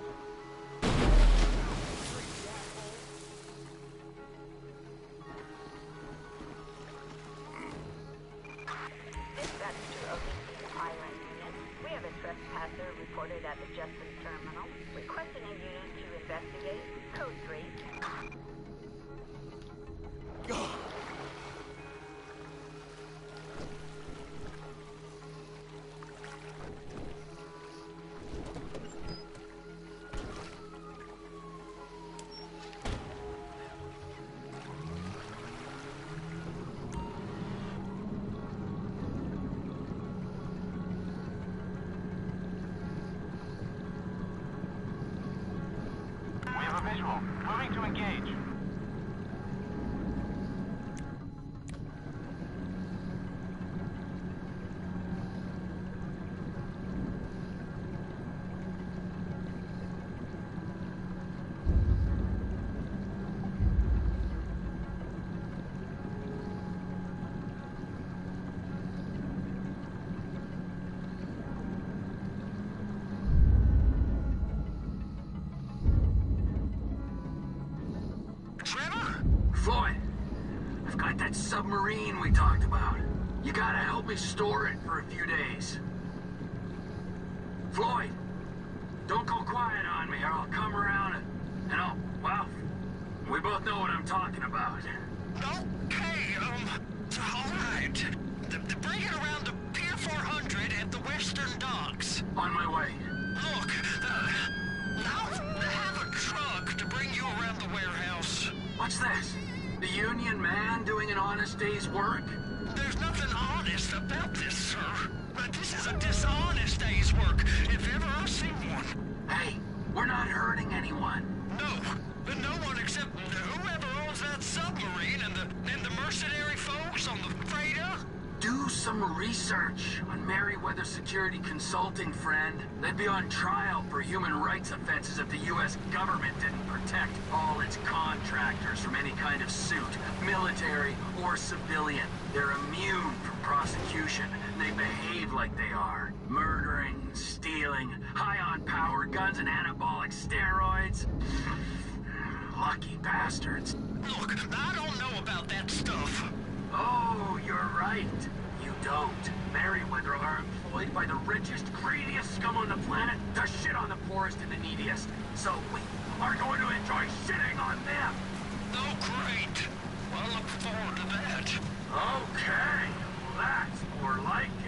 Dispatch to Ocean Island Unit. We have a trespasser reported at the Justin Terminal. Requesting a unit to investigate. Code three. We have a visual. Moving to engage. Floyd, I've got that submarine we talked about. You gotta help me store it for a few days. Floyd, don't go quiet on me or I'll come around and, and I'll, well, we both know what I'm talking about. Okay, um, all right. The, the bring it around to Pier four hundred at the Western Docks. On my way. Look, uh, now they have a truck to bring you around the warehouse. What's this? The Union man doing an honest day's work? There's nothing honest about this, sir. But this is a dishonest day's work, if ever I've seen one. Hey, we're not hurting anyone. No, no one except whoever owns that submarine and the and the mercenary folks on the freighter. Do some research on Merryweather Security Consulting, friend. They'd be on trial for human rights offenses if the U S government didn't protect all its contractors from any kind of suit, military or civilian. They're immune from prosecution, and they behave like they are. Murdering, stealing, high on power, guns and anabolic steroids. Lucky bastards. Look, I don't know about that stuff. Oh, you're right. You don't. Merryweather are employed by the richest, greediest scum on the planet to shit on the poorest and the neediest. So we are going to enjoy shitting on them. Oh, great. Well, I look forward to that. Okay. Well, that's more like it.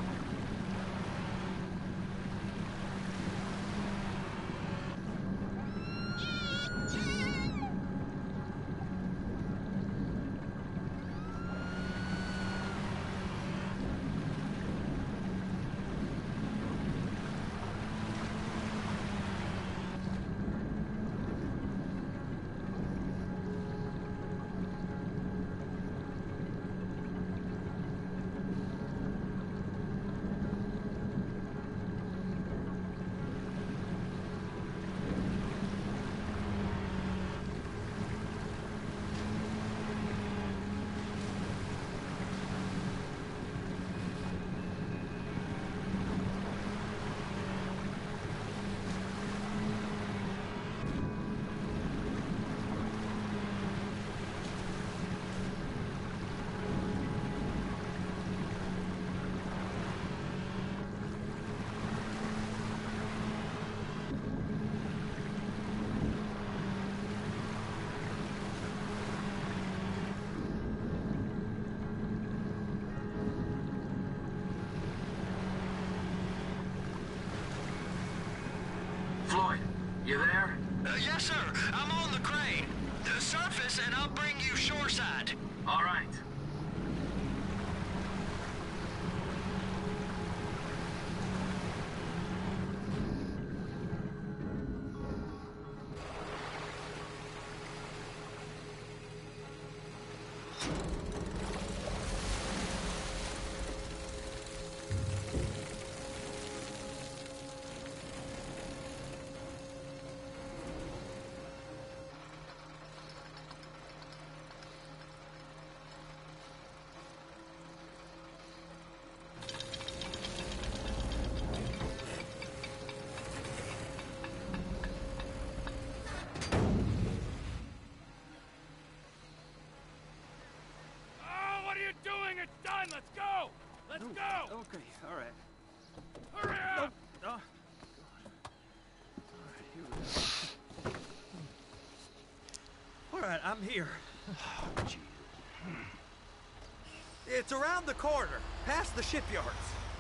Floyd, you there? Uh, yes, sir. I'm on the crane. The surface, and I'll bring you shoreside. All right. Doing it done. Let's go. Let's oh, go. Okay, all right. Hurry up. Oh, oh. All right, here we go. All right, I'm here. Oh, gee. It's around the corner, past the shipyards.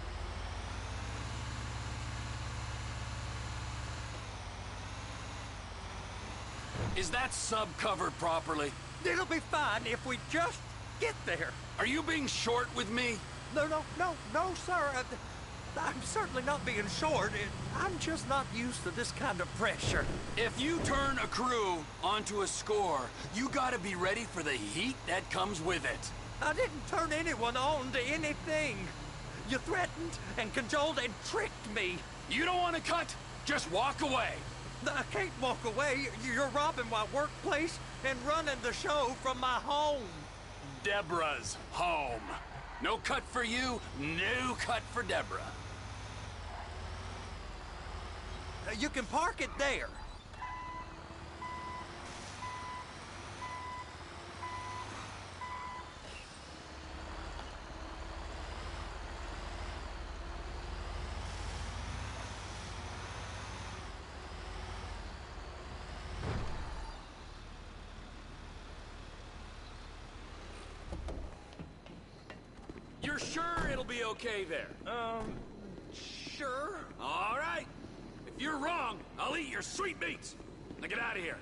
Is that sub covered properly? It'll be fine if we just get there. Are you being short with me? No, no, no, no, sir. Uh, I'm certainly not being short. I'm just not used to this kind of pressure. If you turn a crew onto a score, you gotta be ready for the heat that comes with it. I didn't turn anyone on to anything. You threatened and cajoled and tricked me. You don't want to cut? Just walk away. I can't walk away. You're robbing my workplace and running the show from my home. Deborah's home. No cut for you, no cut for Deborah. You can park it there. You're sure it'll be okay there? Um, sure. All right. If you're wrong, I'll eat your sweetmeats. Now get out of here.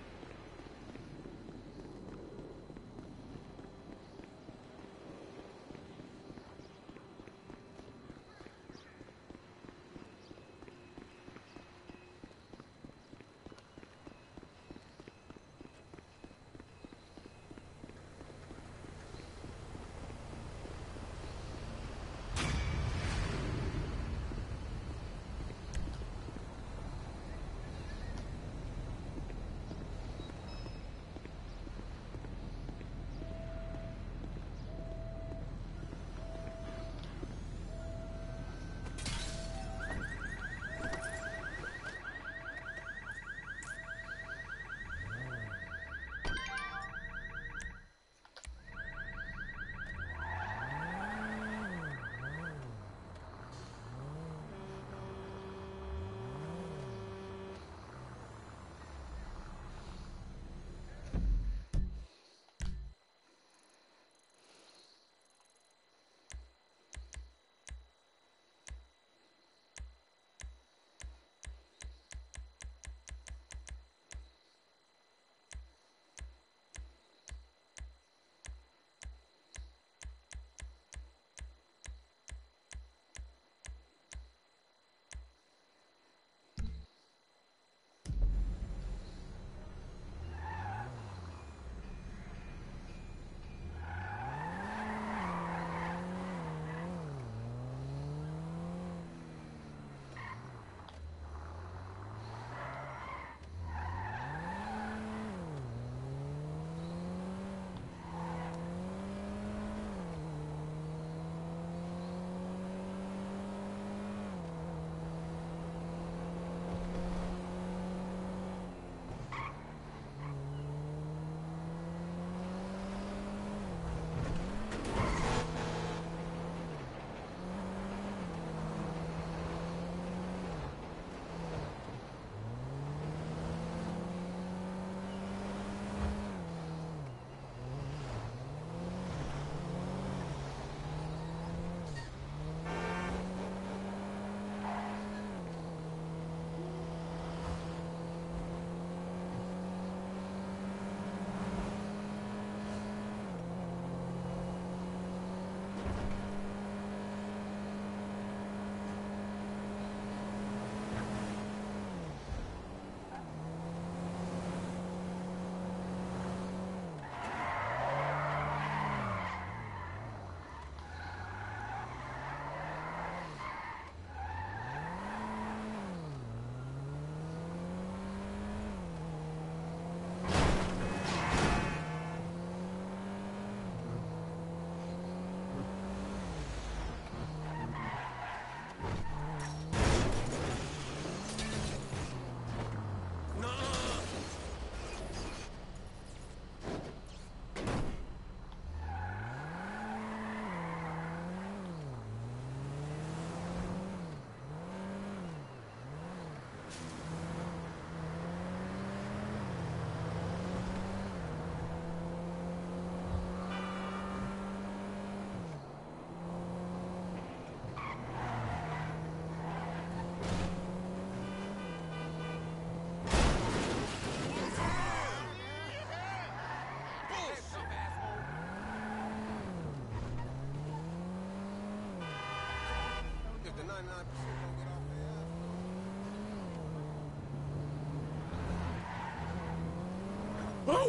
Oh!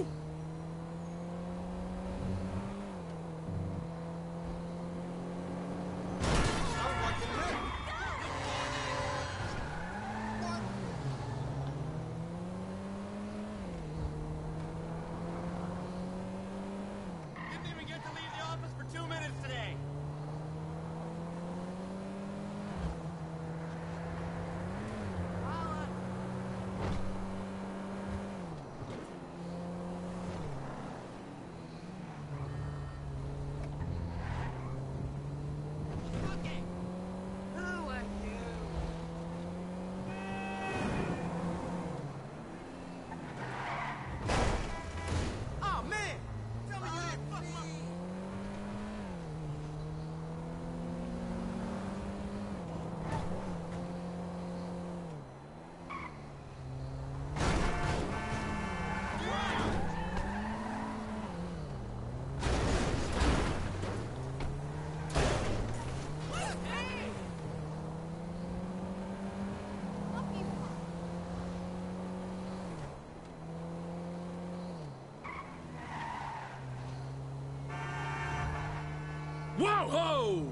Didn't even get to leave the office for two minutes today. Whoa! Whoa!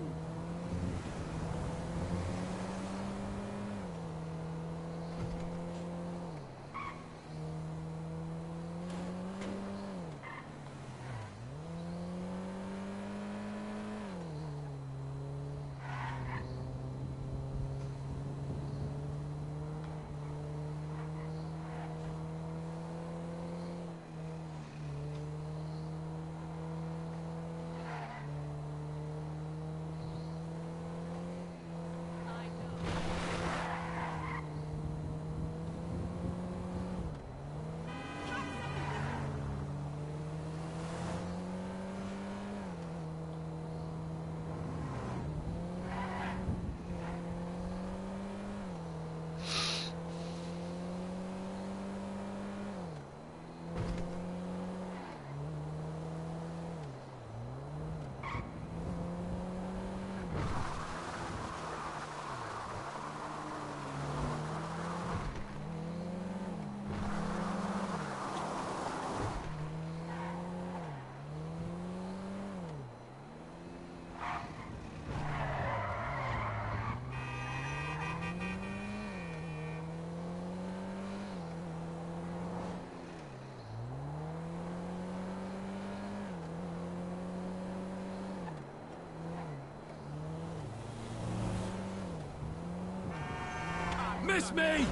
Miss me!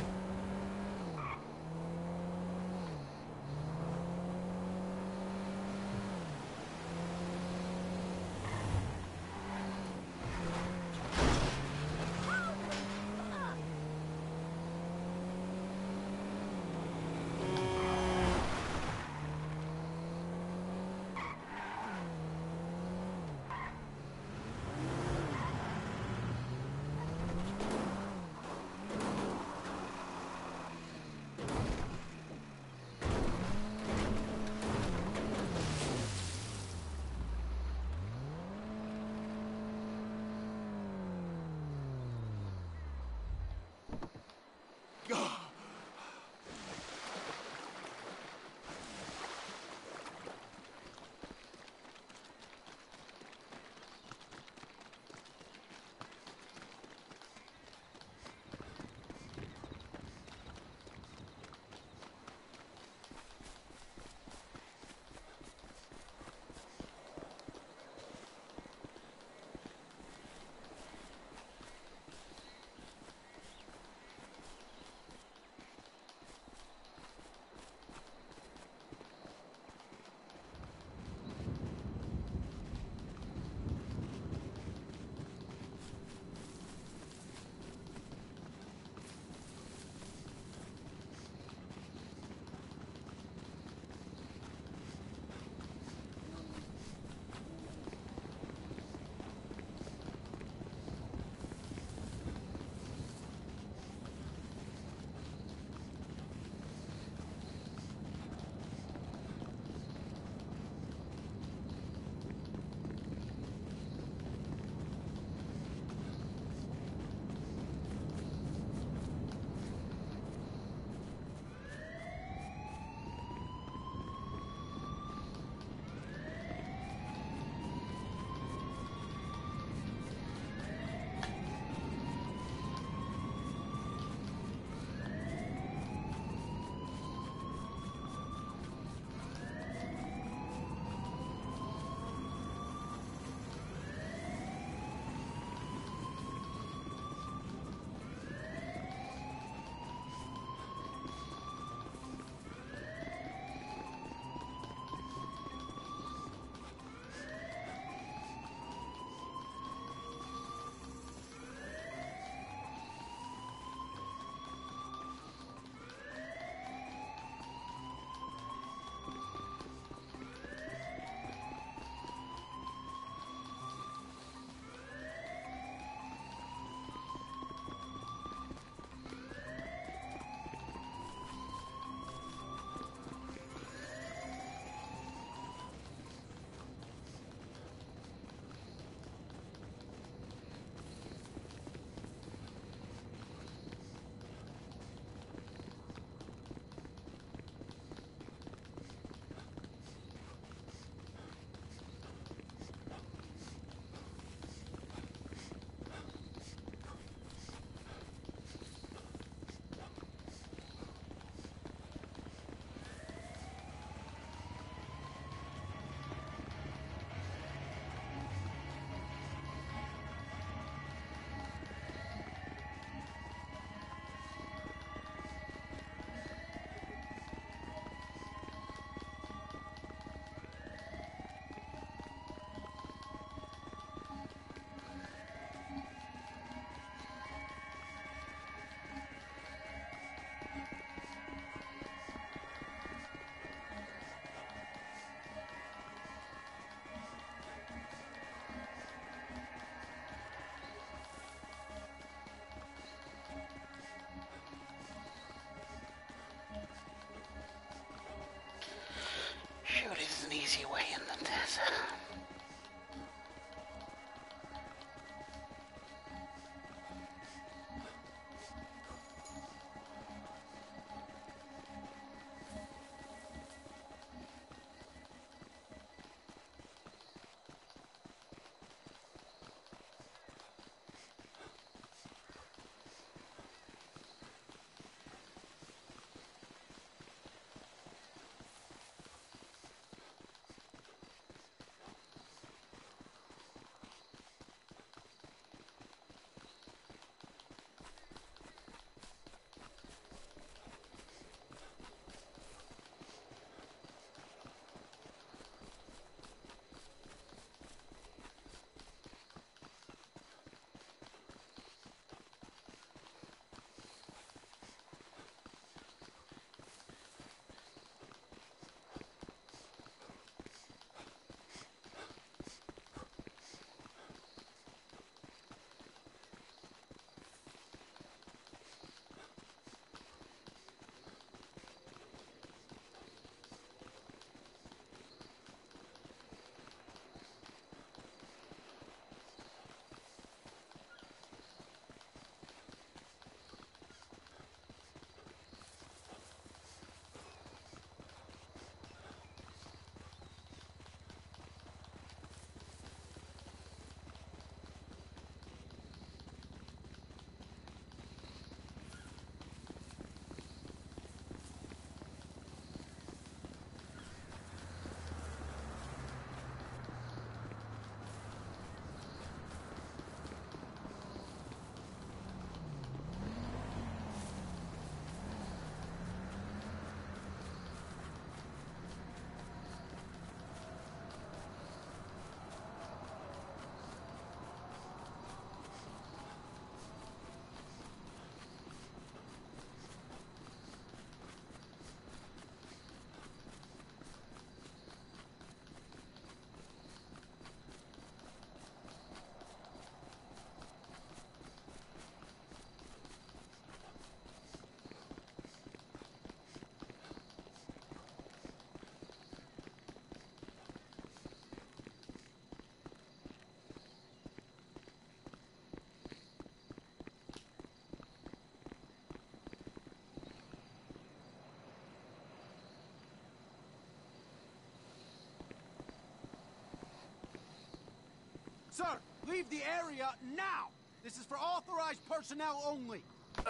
Sir, leave the area now! This is for authorized personnel only. Uh.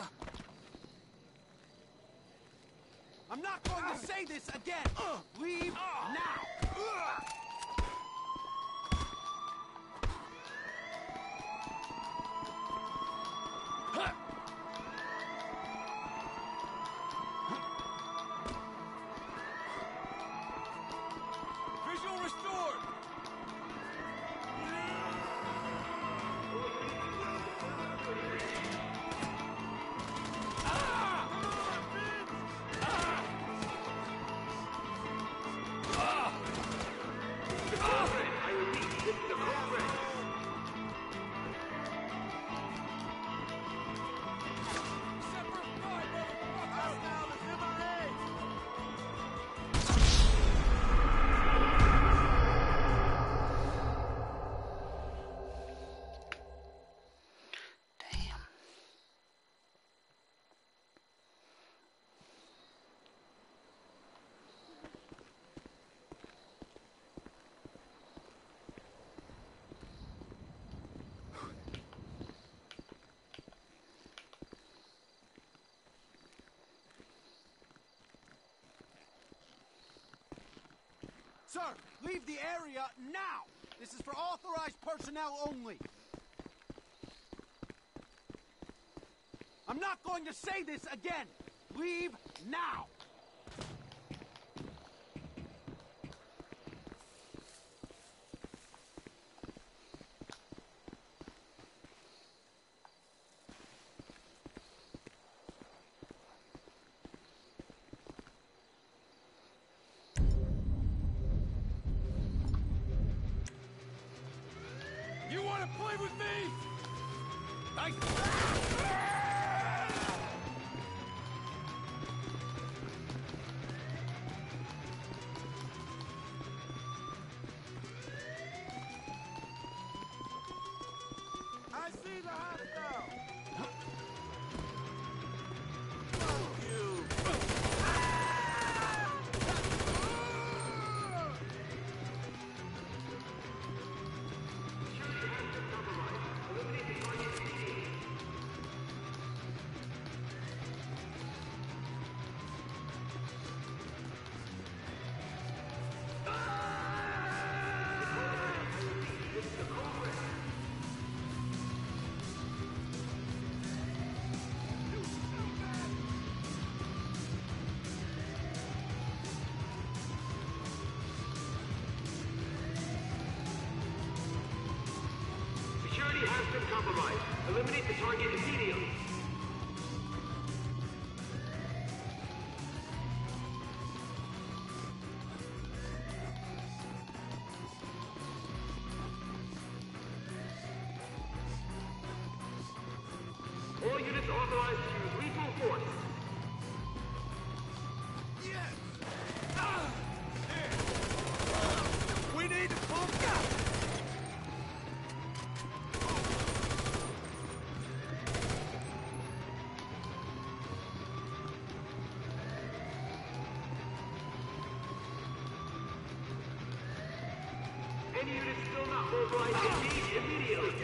I'm not going to say this again! Uh. Leave now! Uh. Visual restored! Sir, leave the area now! This is for authorized personnel only. I'm not going to say this again! Leave now! You want to play with me? I... I see the hostile! Security has been compromised. Eliminate the target immediately. All units authorized to use lethal force. Yes! Ah! We need to pull out! Any units still not mobilized, engage immediately.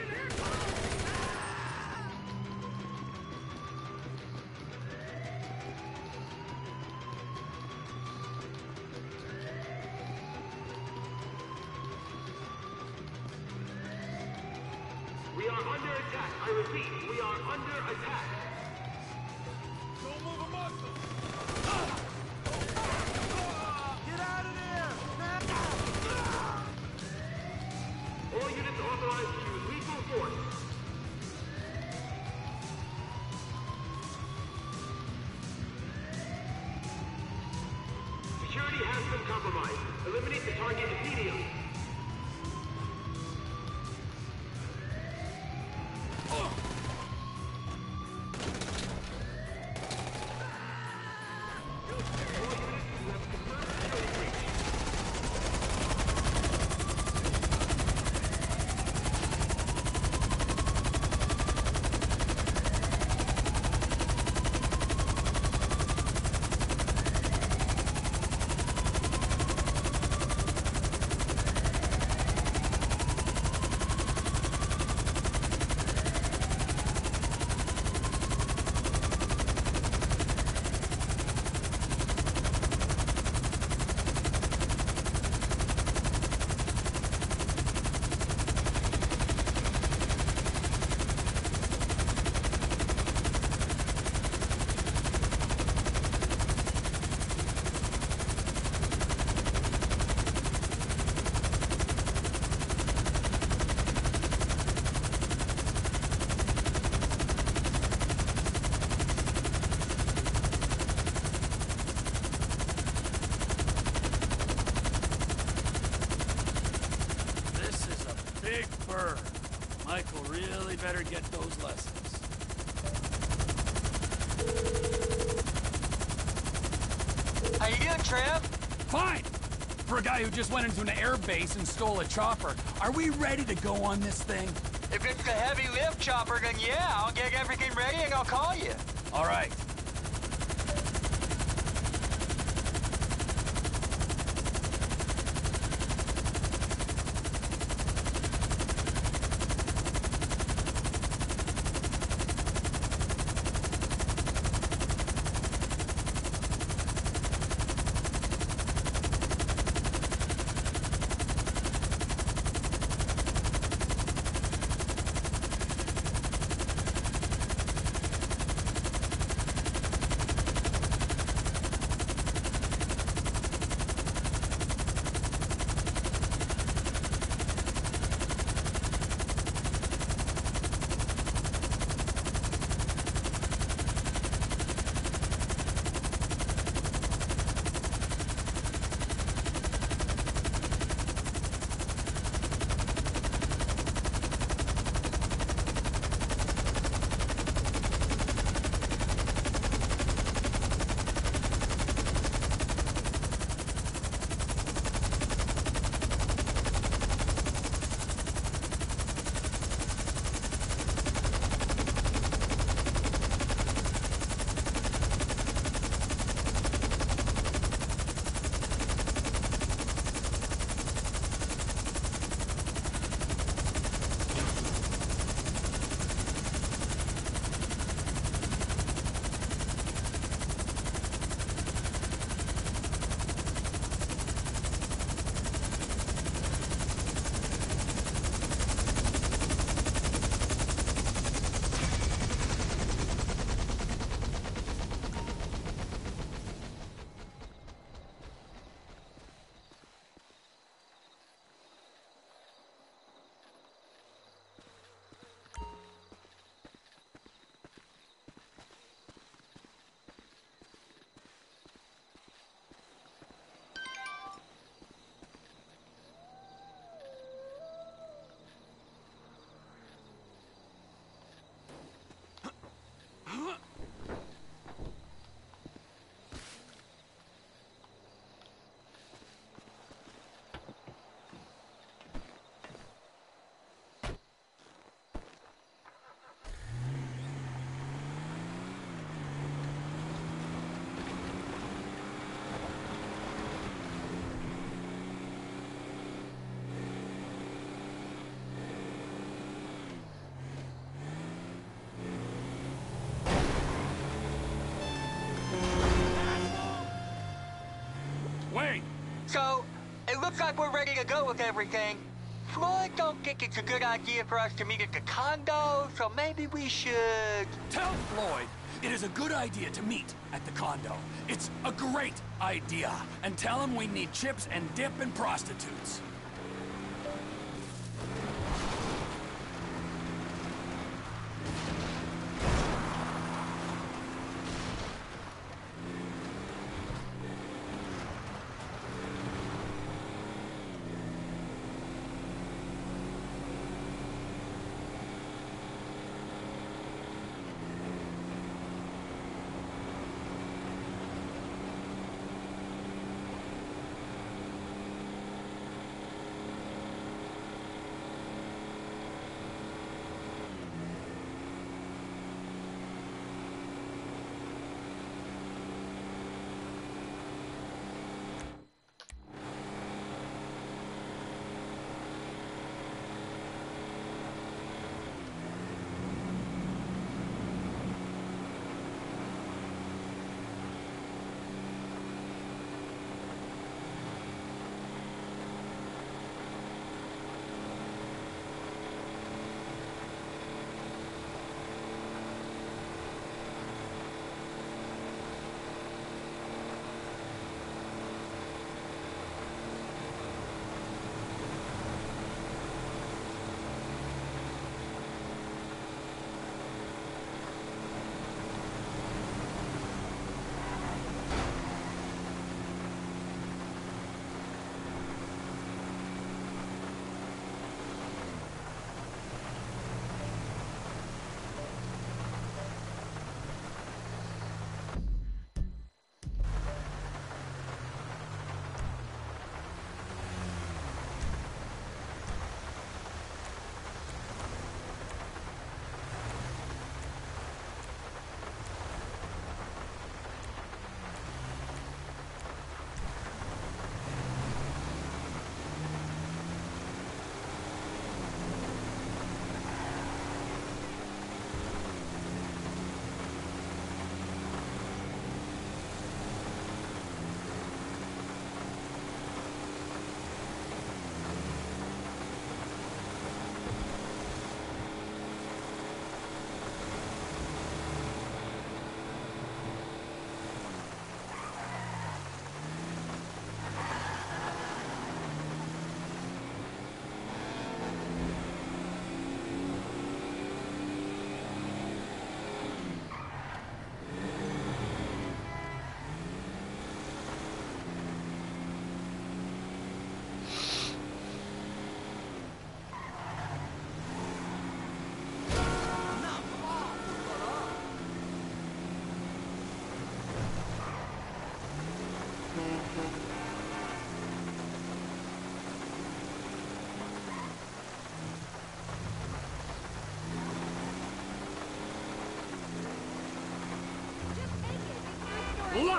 We are under attack. I repeat, we are under attack. Don't move a muscle! Get out of there! All units authorized to use lethal force. Security has been compromised. Eliminate the target immediately. Big bird. Michael really better get those lessons. How you doing, Trev? Fine! For a guy who just went into an air base and stole a chopper, are we ready to go on this thing? If it's a heavy lift chopper, then yeah, I'll get everything ready and I'll call you. All right. So, it looks like we're ready to go with everything. Floyd don't think it's a good idea for us to meet at the condo, so maybe we should... Tell Floyd it is a good idea to meet at the condo. It's a great idea. And tell him we need chips and dip and prostitutes.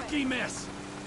Rookie miss!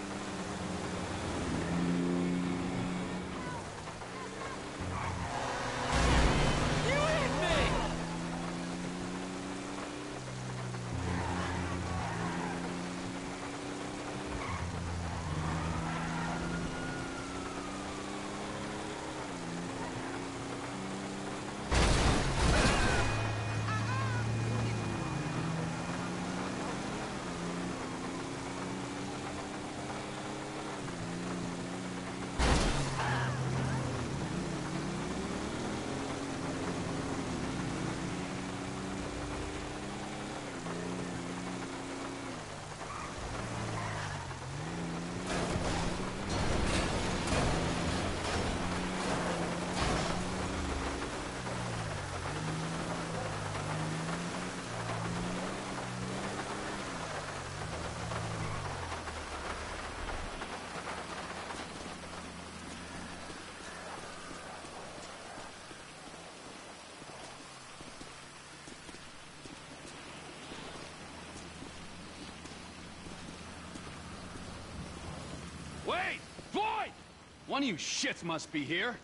Wait! Floyd! One of you shits must be here.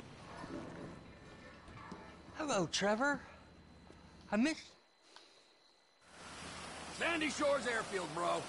Hello, Trevor. I missed... Sandy Shores Airfield, bro.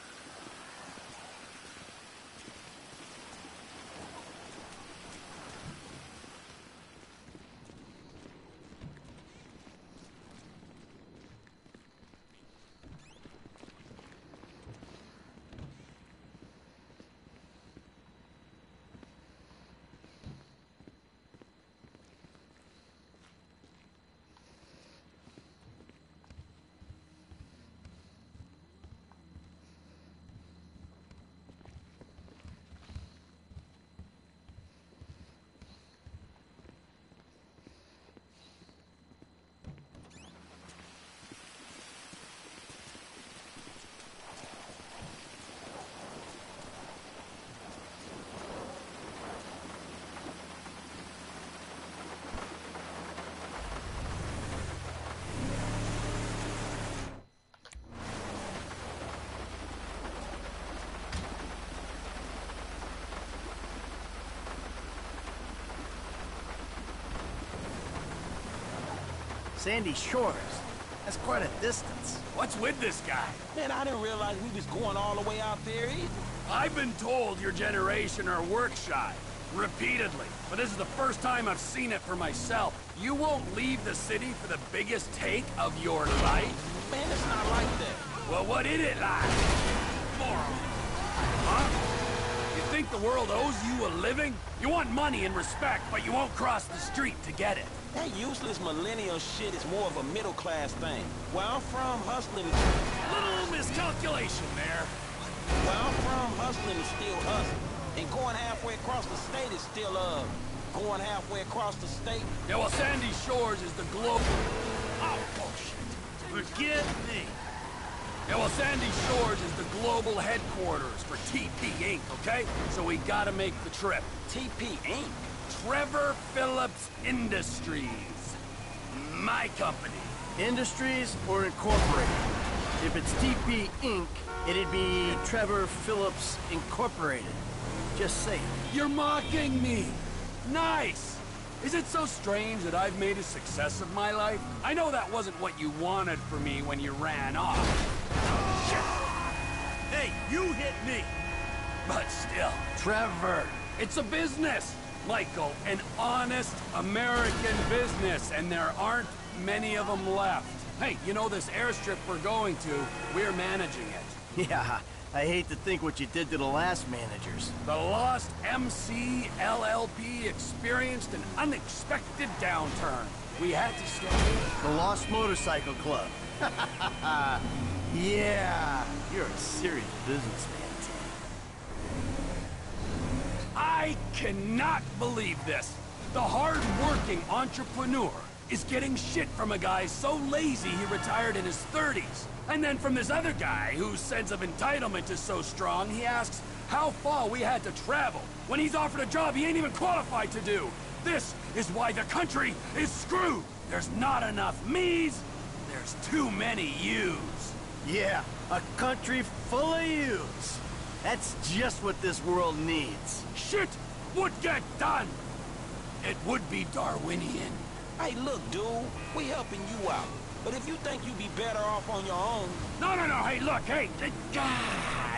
Sandy Shores. That's quite a distance. What's with this guy? Man, I didn't realize we was going all the way out there either. I've been told your generation are work shy. Repeatedly. But this is the first time I've seen it for myself. You won't leave the city for the biggest take of your life? Man, it's not like that. Well, what is it like? Moron. Huh? You think the world owes you a living? You want money and respect, but you won't cross the street to get it. That useless millennial shit is more of a middle-class thing. Where I'm from, hustling... Little miscalculation there. Where I'm from, hustling is still hustling. And going halfway across the state is still, uh, going halfway across the state. Yeah, well, Sandy Shores is the global... Oh, bullshit. Forgive me. Yeah, well, Sandy Shores is the global headquarters for T P Incorporated, okay? So we gotta make the trip. T P Incorporated? Trevor Phillips Industries. My company. Industries or Incorporated? If it's T P Incorporated, it'd be Trevor Phillips Incorporated. Just saying. You're mocking me. Nice. Is it so strange that I've made a success of my life? I know that wasn't what you wanted for me when you ran off. Shit. Hey, you hit me. But still. Trevor. It's a business. Michael, an honest American business, and there aren't many of them left. Hey, you know this airstrip we're going to, we're managing it. Yeah, I hate to think what you did to the last managers. The Lost M C L L P experienced an unexpected downturn. We had to stay. The Lost Motorcycle Club. Yeah, you're a serious businessman. I cannot believe this. The hard-working entrepreneur is getting shit from a guy so lazy he retired in his thirties. And then from this other guy whose sense of entitlement is so strong, he asks how far we had to travel when he's offered a job he ain't even qualified to do. This is why the country is screwed. There's not enough me's, there's too many yous. Yeah, a country full of yous. That's just what this world needs. Shit would get done! It would be Darwinian. Hey, look, dude, we helping you out. But if you think you'd be better off on your own... No, no, no, hey, look, hey! God,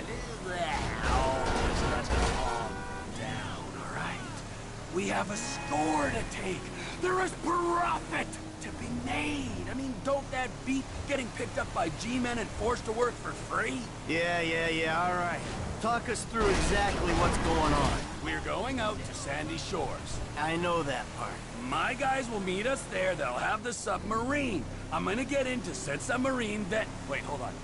oh, let's calm down, all right? We have a score to take. There is profit to be made. I mean, don't that beat getting picked up by G-men and forced to work for free? Yeah, yeah, yeah, all right. Talk us through exactly what's going on. We're going out to Sandy Shores. I know that part. My guys will meet us there. They'll have the submarine. I'm gonna get into said submarine then... Wait, hold on.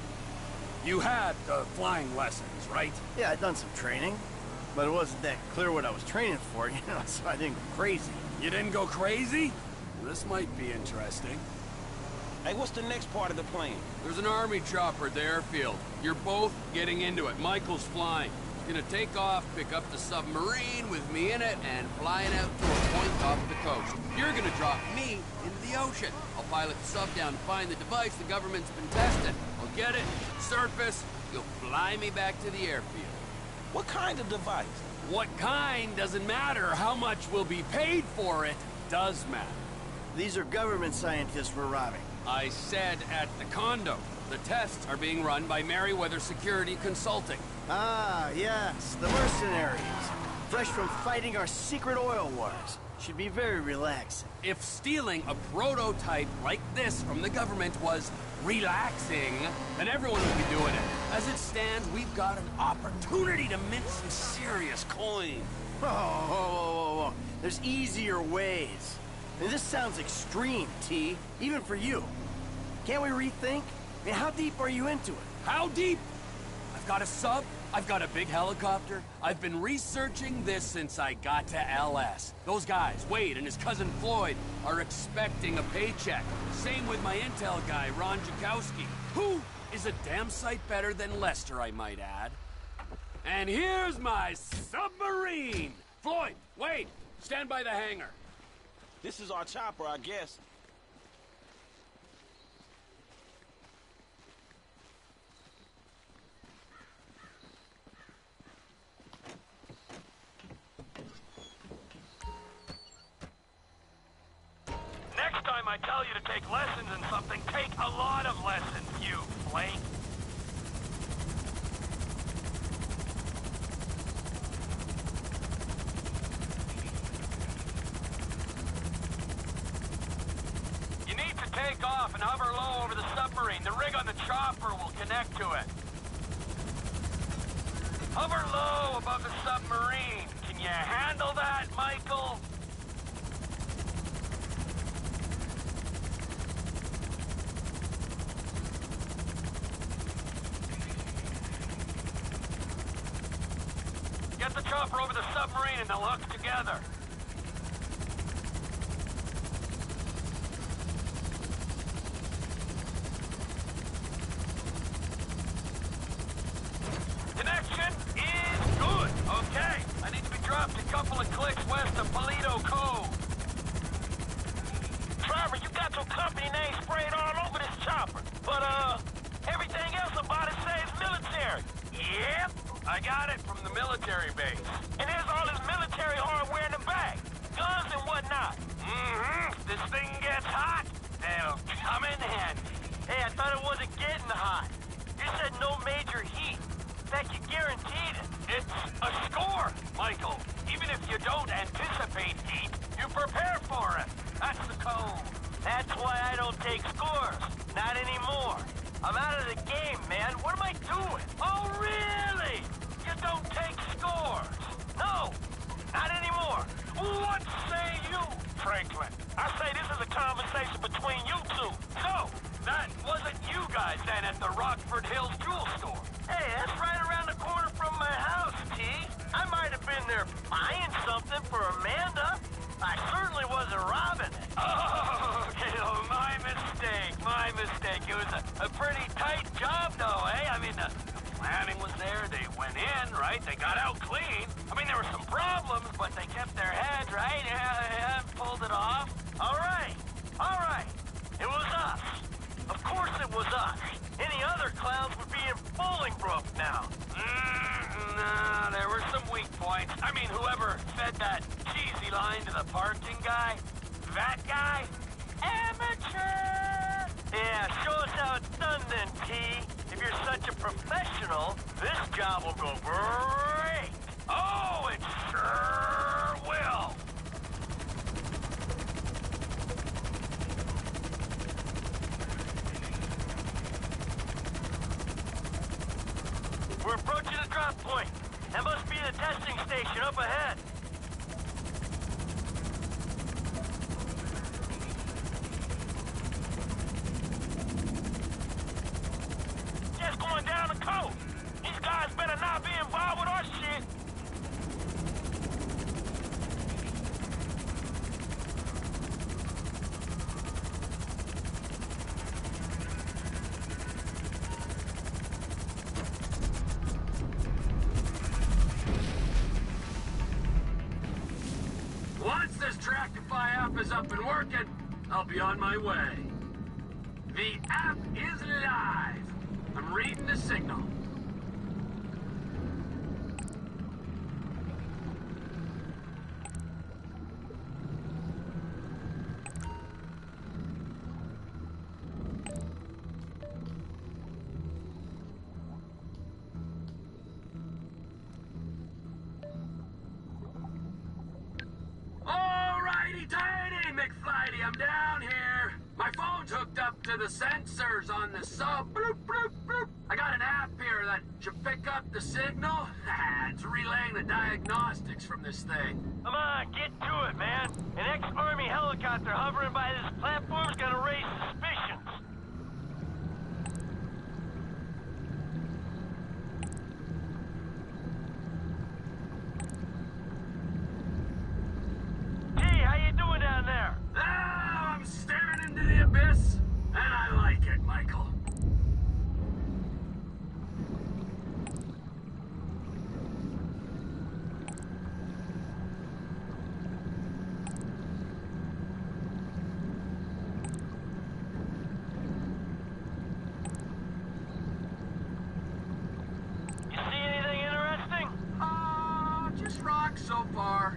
You had the flying lessons, right? Yeah, I'd done some training, but it wasn't that clear what I was training for, you know, so I didn't go crazy. You didn't go crazy? This might be interesting. Hey, what's the next part of the plan? There's an army chopper at the airfield. You're both getting into it. Michael's flying. He's gonna take off, pick up the submarine with me in it, and flying out to a point off the coast. You're gonna drop me into the ocean. I'll pilot the sub down to find the device the government's been testing. I'll get it, surface, you'll fly me back to the airfield. What kind of device? What kind doesn't matter. How much will be paid for it does matter. These are government scientists we're robbing. I said at the condo. The tests are being run by Merryweather Security Consulting. Ah, yes, the mercenaries. Fresh from fighting our secret oil wars. Should be very relaxing. If stealing a prototype like this from the government was relaxing, then everyone would be doing it. As it stands, we've got an opportunity to mint some serious coin. Whoa, whoa, whoa, whoa, whoa. There's easier ways. I mean, this sounds extreme, T, even for you. Can't we rethink? I mean, how deep are you into it? How deep? I've got a sub, I've got a big helicopter. I've been researching this since I got to L S. Those guys, Wade and his cousin Floyd, are expecting a paycheck. Same with my intel guy, Ron Jakowski, who is a damn sight better than Lester, I might add. And here's my submarine! Floyd, Wade, stand by the hangar. This is our chopper, I guess. Next time I tell you to take lessons in something, take a lot of lessons, you flake. You need to take off and hover low over the submarine. The rig on the chopper will connect to it. Hover low above the submarine. Can you handle that, Michael? Get the chopper over the submarine and they'll hook together. Connection is good. Okay. I need to be dropped a couple of clicks west of Polito Cove. Trevor, you got your company name sprayed all over this chopper. But, uh, everything else about it says military. Yep. I got it from the military base. And there's all this military hardware in the back. Guns and whatnot. Mm-hmm. If this thing gets hot, they'll come in handy. Hey, I thought it wasn't getting hot. You said no major heat. In fact, you guaranteed it. It's a score, Michael. Even if you don't anticipate heat, you prepare for it. That's the code. That's why I don't take scores. Not anymore. I'm out of the game, man. What am I doing? Oh, really? You don't take scores. No, not anymore. What say you, Franklin? I say this is a conversation between you two. So, that wasn't you guys then at the Rockford Hills jewel store. Hey, that's right around the corner from my house, T. I might have been there buying something for Amanda. I certainly wasn't robbing it. Oh, okay, oh, my mistake, my mistake. It was a, a pretty tight job, though, eh? I mean, the, the planning was there. They went in, right? They got out clean. I mean, there were some problems, but they kept their heads, right? Yeah, yeah, pulled it off. All right, all right. It was us. Of course it was us. Any other clowns would be in Bolingbroke now. Mm. some weak points. I mean, whoever fed that cheesy line to the parking guy, that guy, amateur! Yeah, show us how it's done then, T. If you're such a professional, this job will go great. Oh, it sure will. We're approaching the drop point. That must be the testing station up ahead. Just going down the coast. These guys better not be involved with our shit. Once this Tractify app is up and working, I'll be on my way. The app is live. I'm reading the signal. Alrighty tighty, McFlighty, I'm down here. My phone's hooked up to the sensors on the sub. Bloop, bloop, bloop. I got an app here that should pick up the signal. It's relaying the diagnostics from this thing. Come on, get to it, man. An ex-Army helicopter hovering by this platform's gonna raise suspicions. T, how you doing down there? Ah, I'm staring into the abyss, and I like it, Michael. You see anything interesting? Uh, just rocks so far.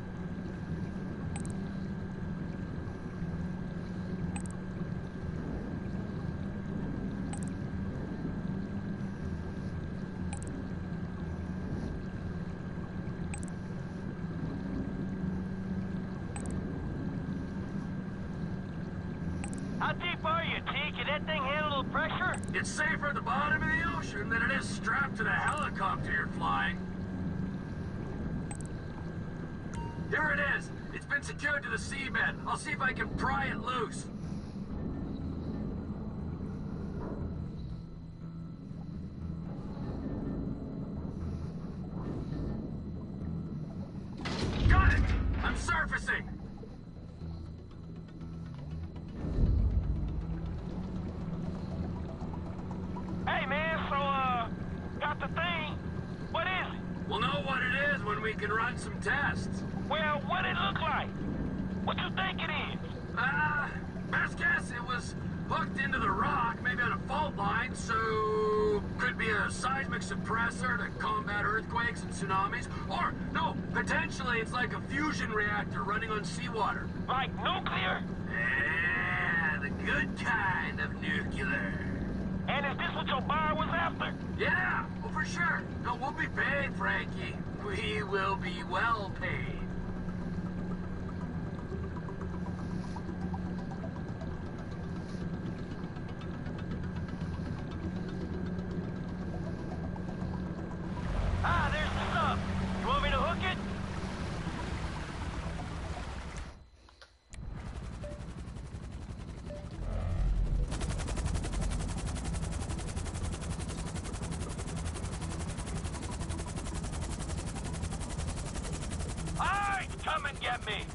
How deep are you, T? Can that thing handle the pressure? It's safer at the bottom of the ocean than it is strapped to the helicopter you're flying. Here it is. It's been secured to the seabed. I'll see if I can pry it loose. Got it! I'm surfacing! Hey, man, so, uh, got the thing? What is it? We'll know what it is when we can run some tests. Well, what it look like? What you think it is? Ah, uh, best guess it was hooked into the rock, maybe on a fault line, so could be a seismic suppressor to combat earthquakes and tsunamis, or, no, potentially it's like a fusion reactor running on seawater. Like nuclear? Yeah, the good kind of nuclear. And is this what your buyer was after? Yeah, well, for sure. No, we'll be paid, Frankie. We will be well paid. Ah, there's the sub. You want me to hook it? Alright, come and get me.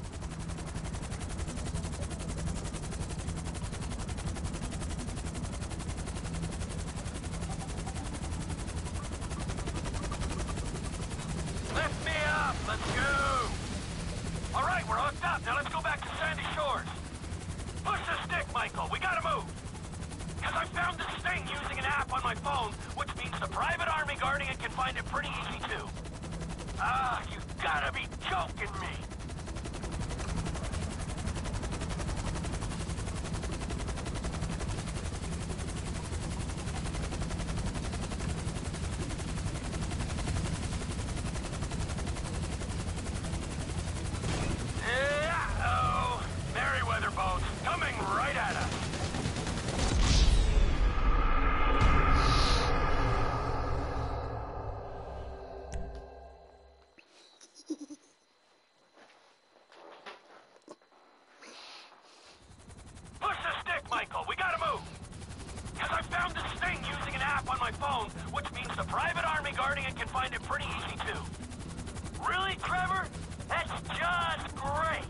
Lift me up, let's go. Alright, we're hooked up. Now let's go back to Sandy Shores. Push the stick, Michael. We gotta move. Because I found this thing using an app on my phone, which means the private army guarding it can find it pretty easy too. Ah, you gotta be joking me! Yeah-oh! Merryweather boats coming right at us! Push the stick, Michael. We gotta move. Because I found this thing using an app on my phone, which means the private army guarding it can find it pretty easy, too. Really, Trevor? That's just great.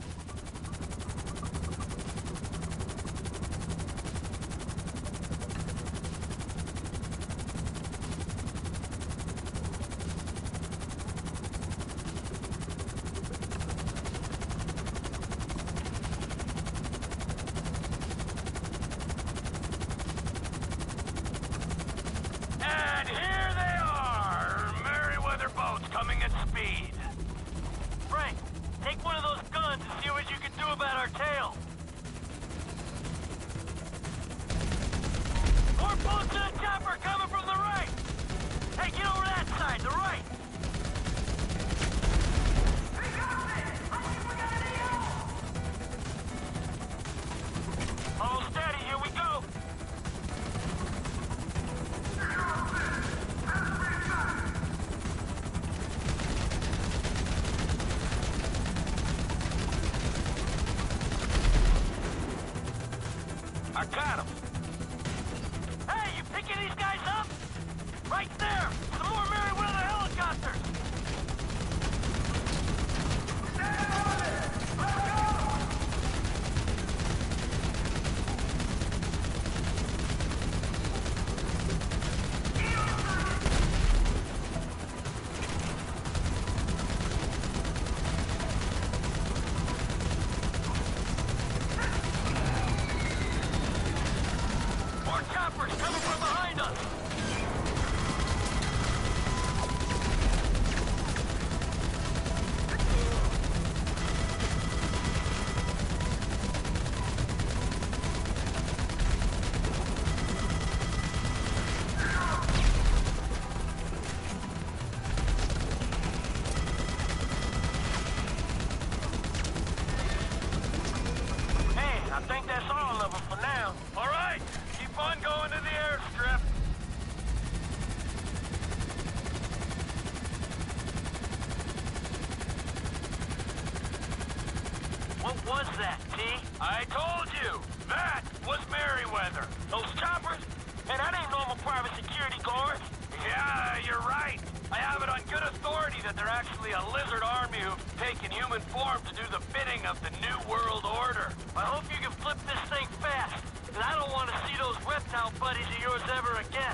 And here they are, Merryweather boats coming at speed. Frank, take one of those guns and see what you can do about our tail. More boats in the chopper coming from the right. Hey, get over that side, the right. Hold steady, here we go. I got him. Hey, you picking these guys up? Right there! Some more Merryweather helicopters! More choppers coming from behind us! Hey, I think that's all of them for now. All right, keep on going to the airstrip. What was that, T? I told you, that was Merryweather. Those choppers? Hey, that ain't normal private security guards. Yeah, you're right. I have it on good authority that they're actually a lizard army who've taken human form to do the bidding of the New World Order. I hope you can flip this thing fast, because I don't want to see those reptile buddies of yours ever again.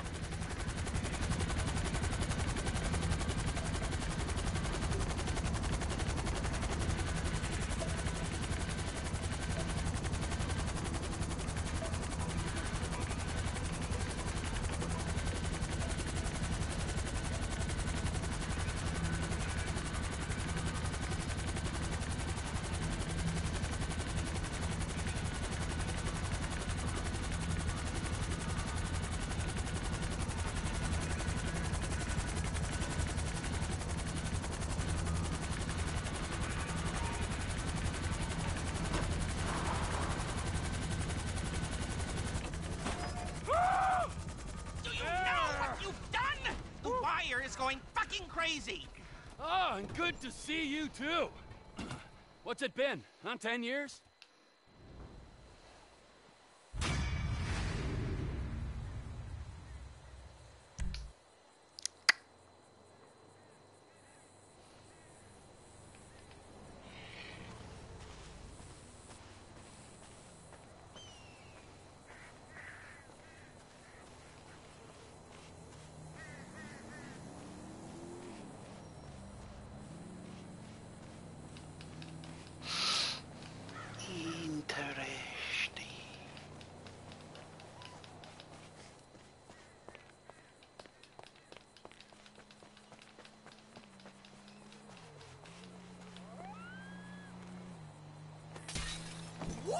Do you know what you've done? The wire is going fucking crazy. Oh, and good to see you, too. What's it been, huh? Ten years?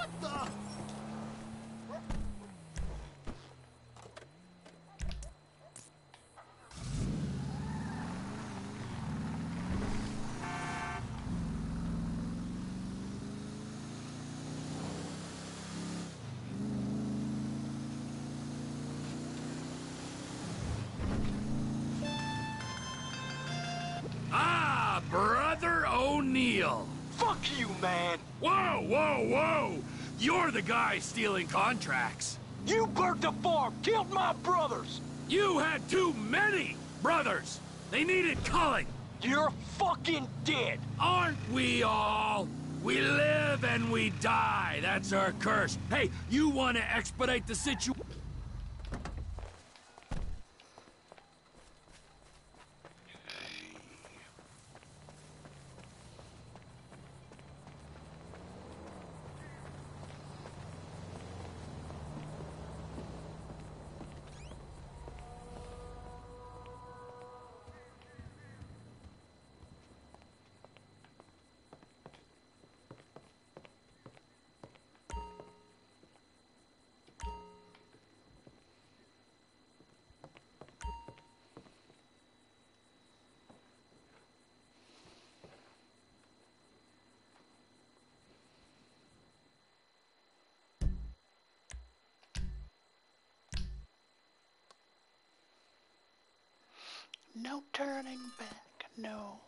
What the? Ah, Brother O'Neill. Fuck you, man. Whoa, whoa, whoa. You're the guy stealing contracts. You burnt the farm, killed my brothers. You had too many brothers. They needed culling. You're fucking dead. Aren't we all? We live and we die. That's our curse. Hey, you want to expedite the situation? No turning back, no.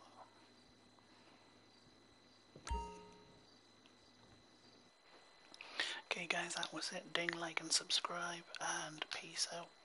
Okay guys, that was it. Ding, like and subscribe, and peace out.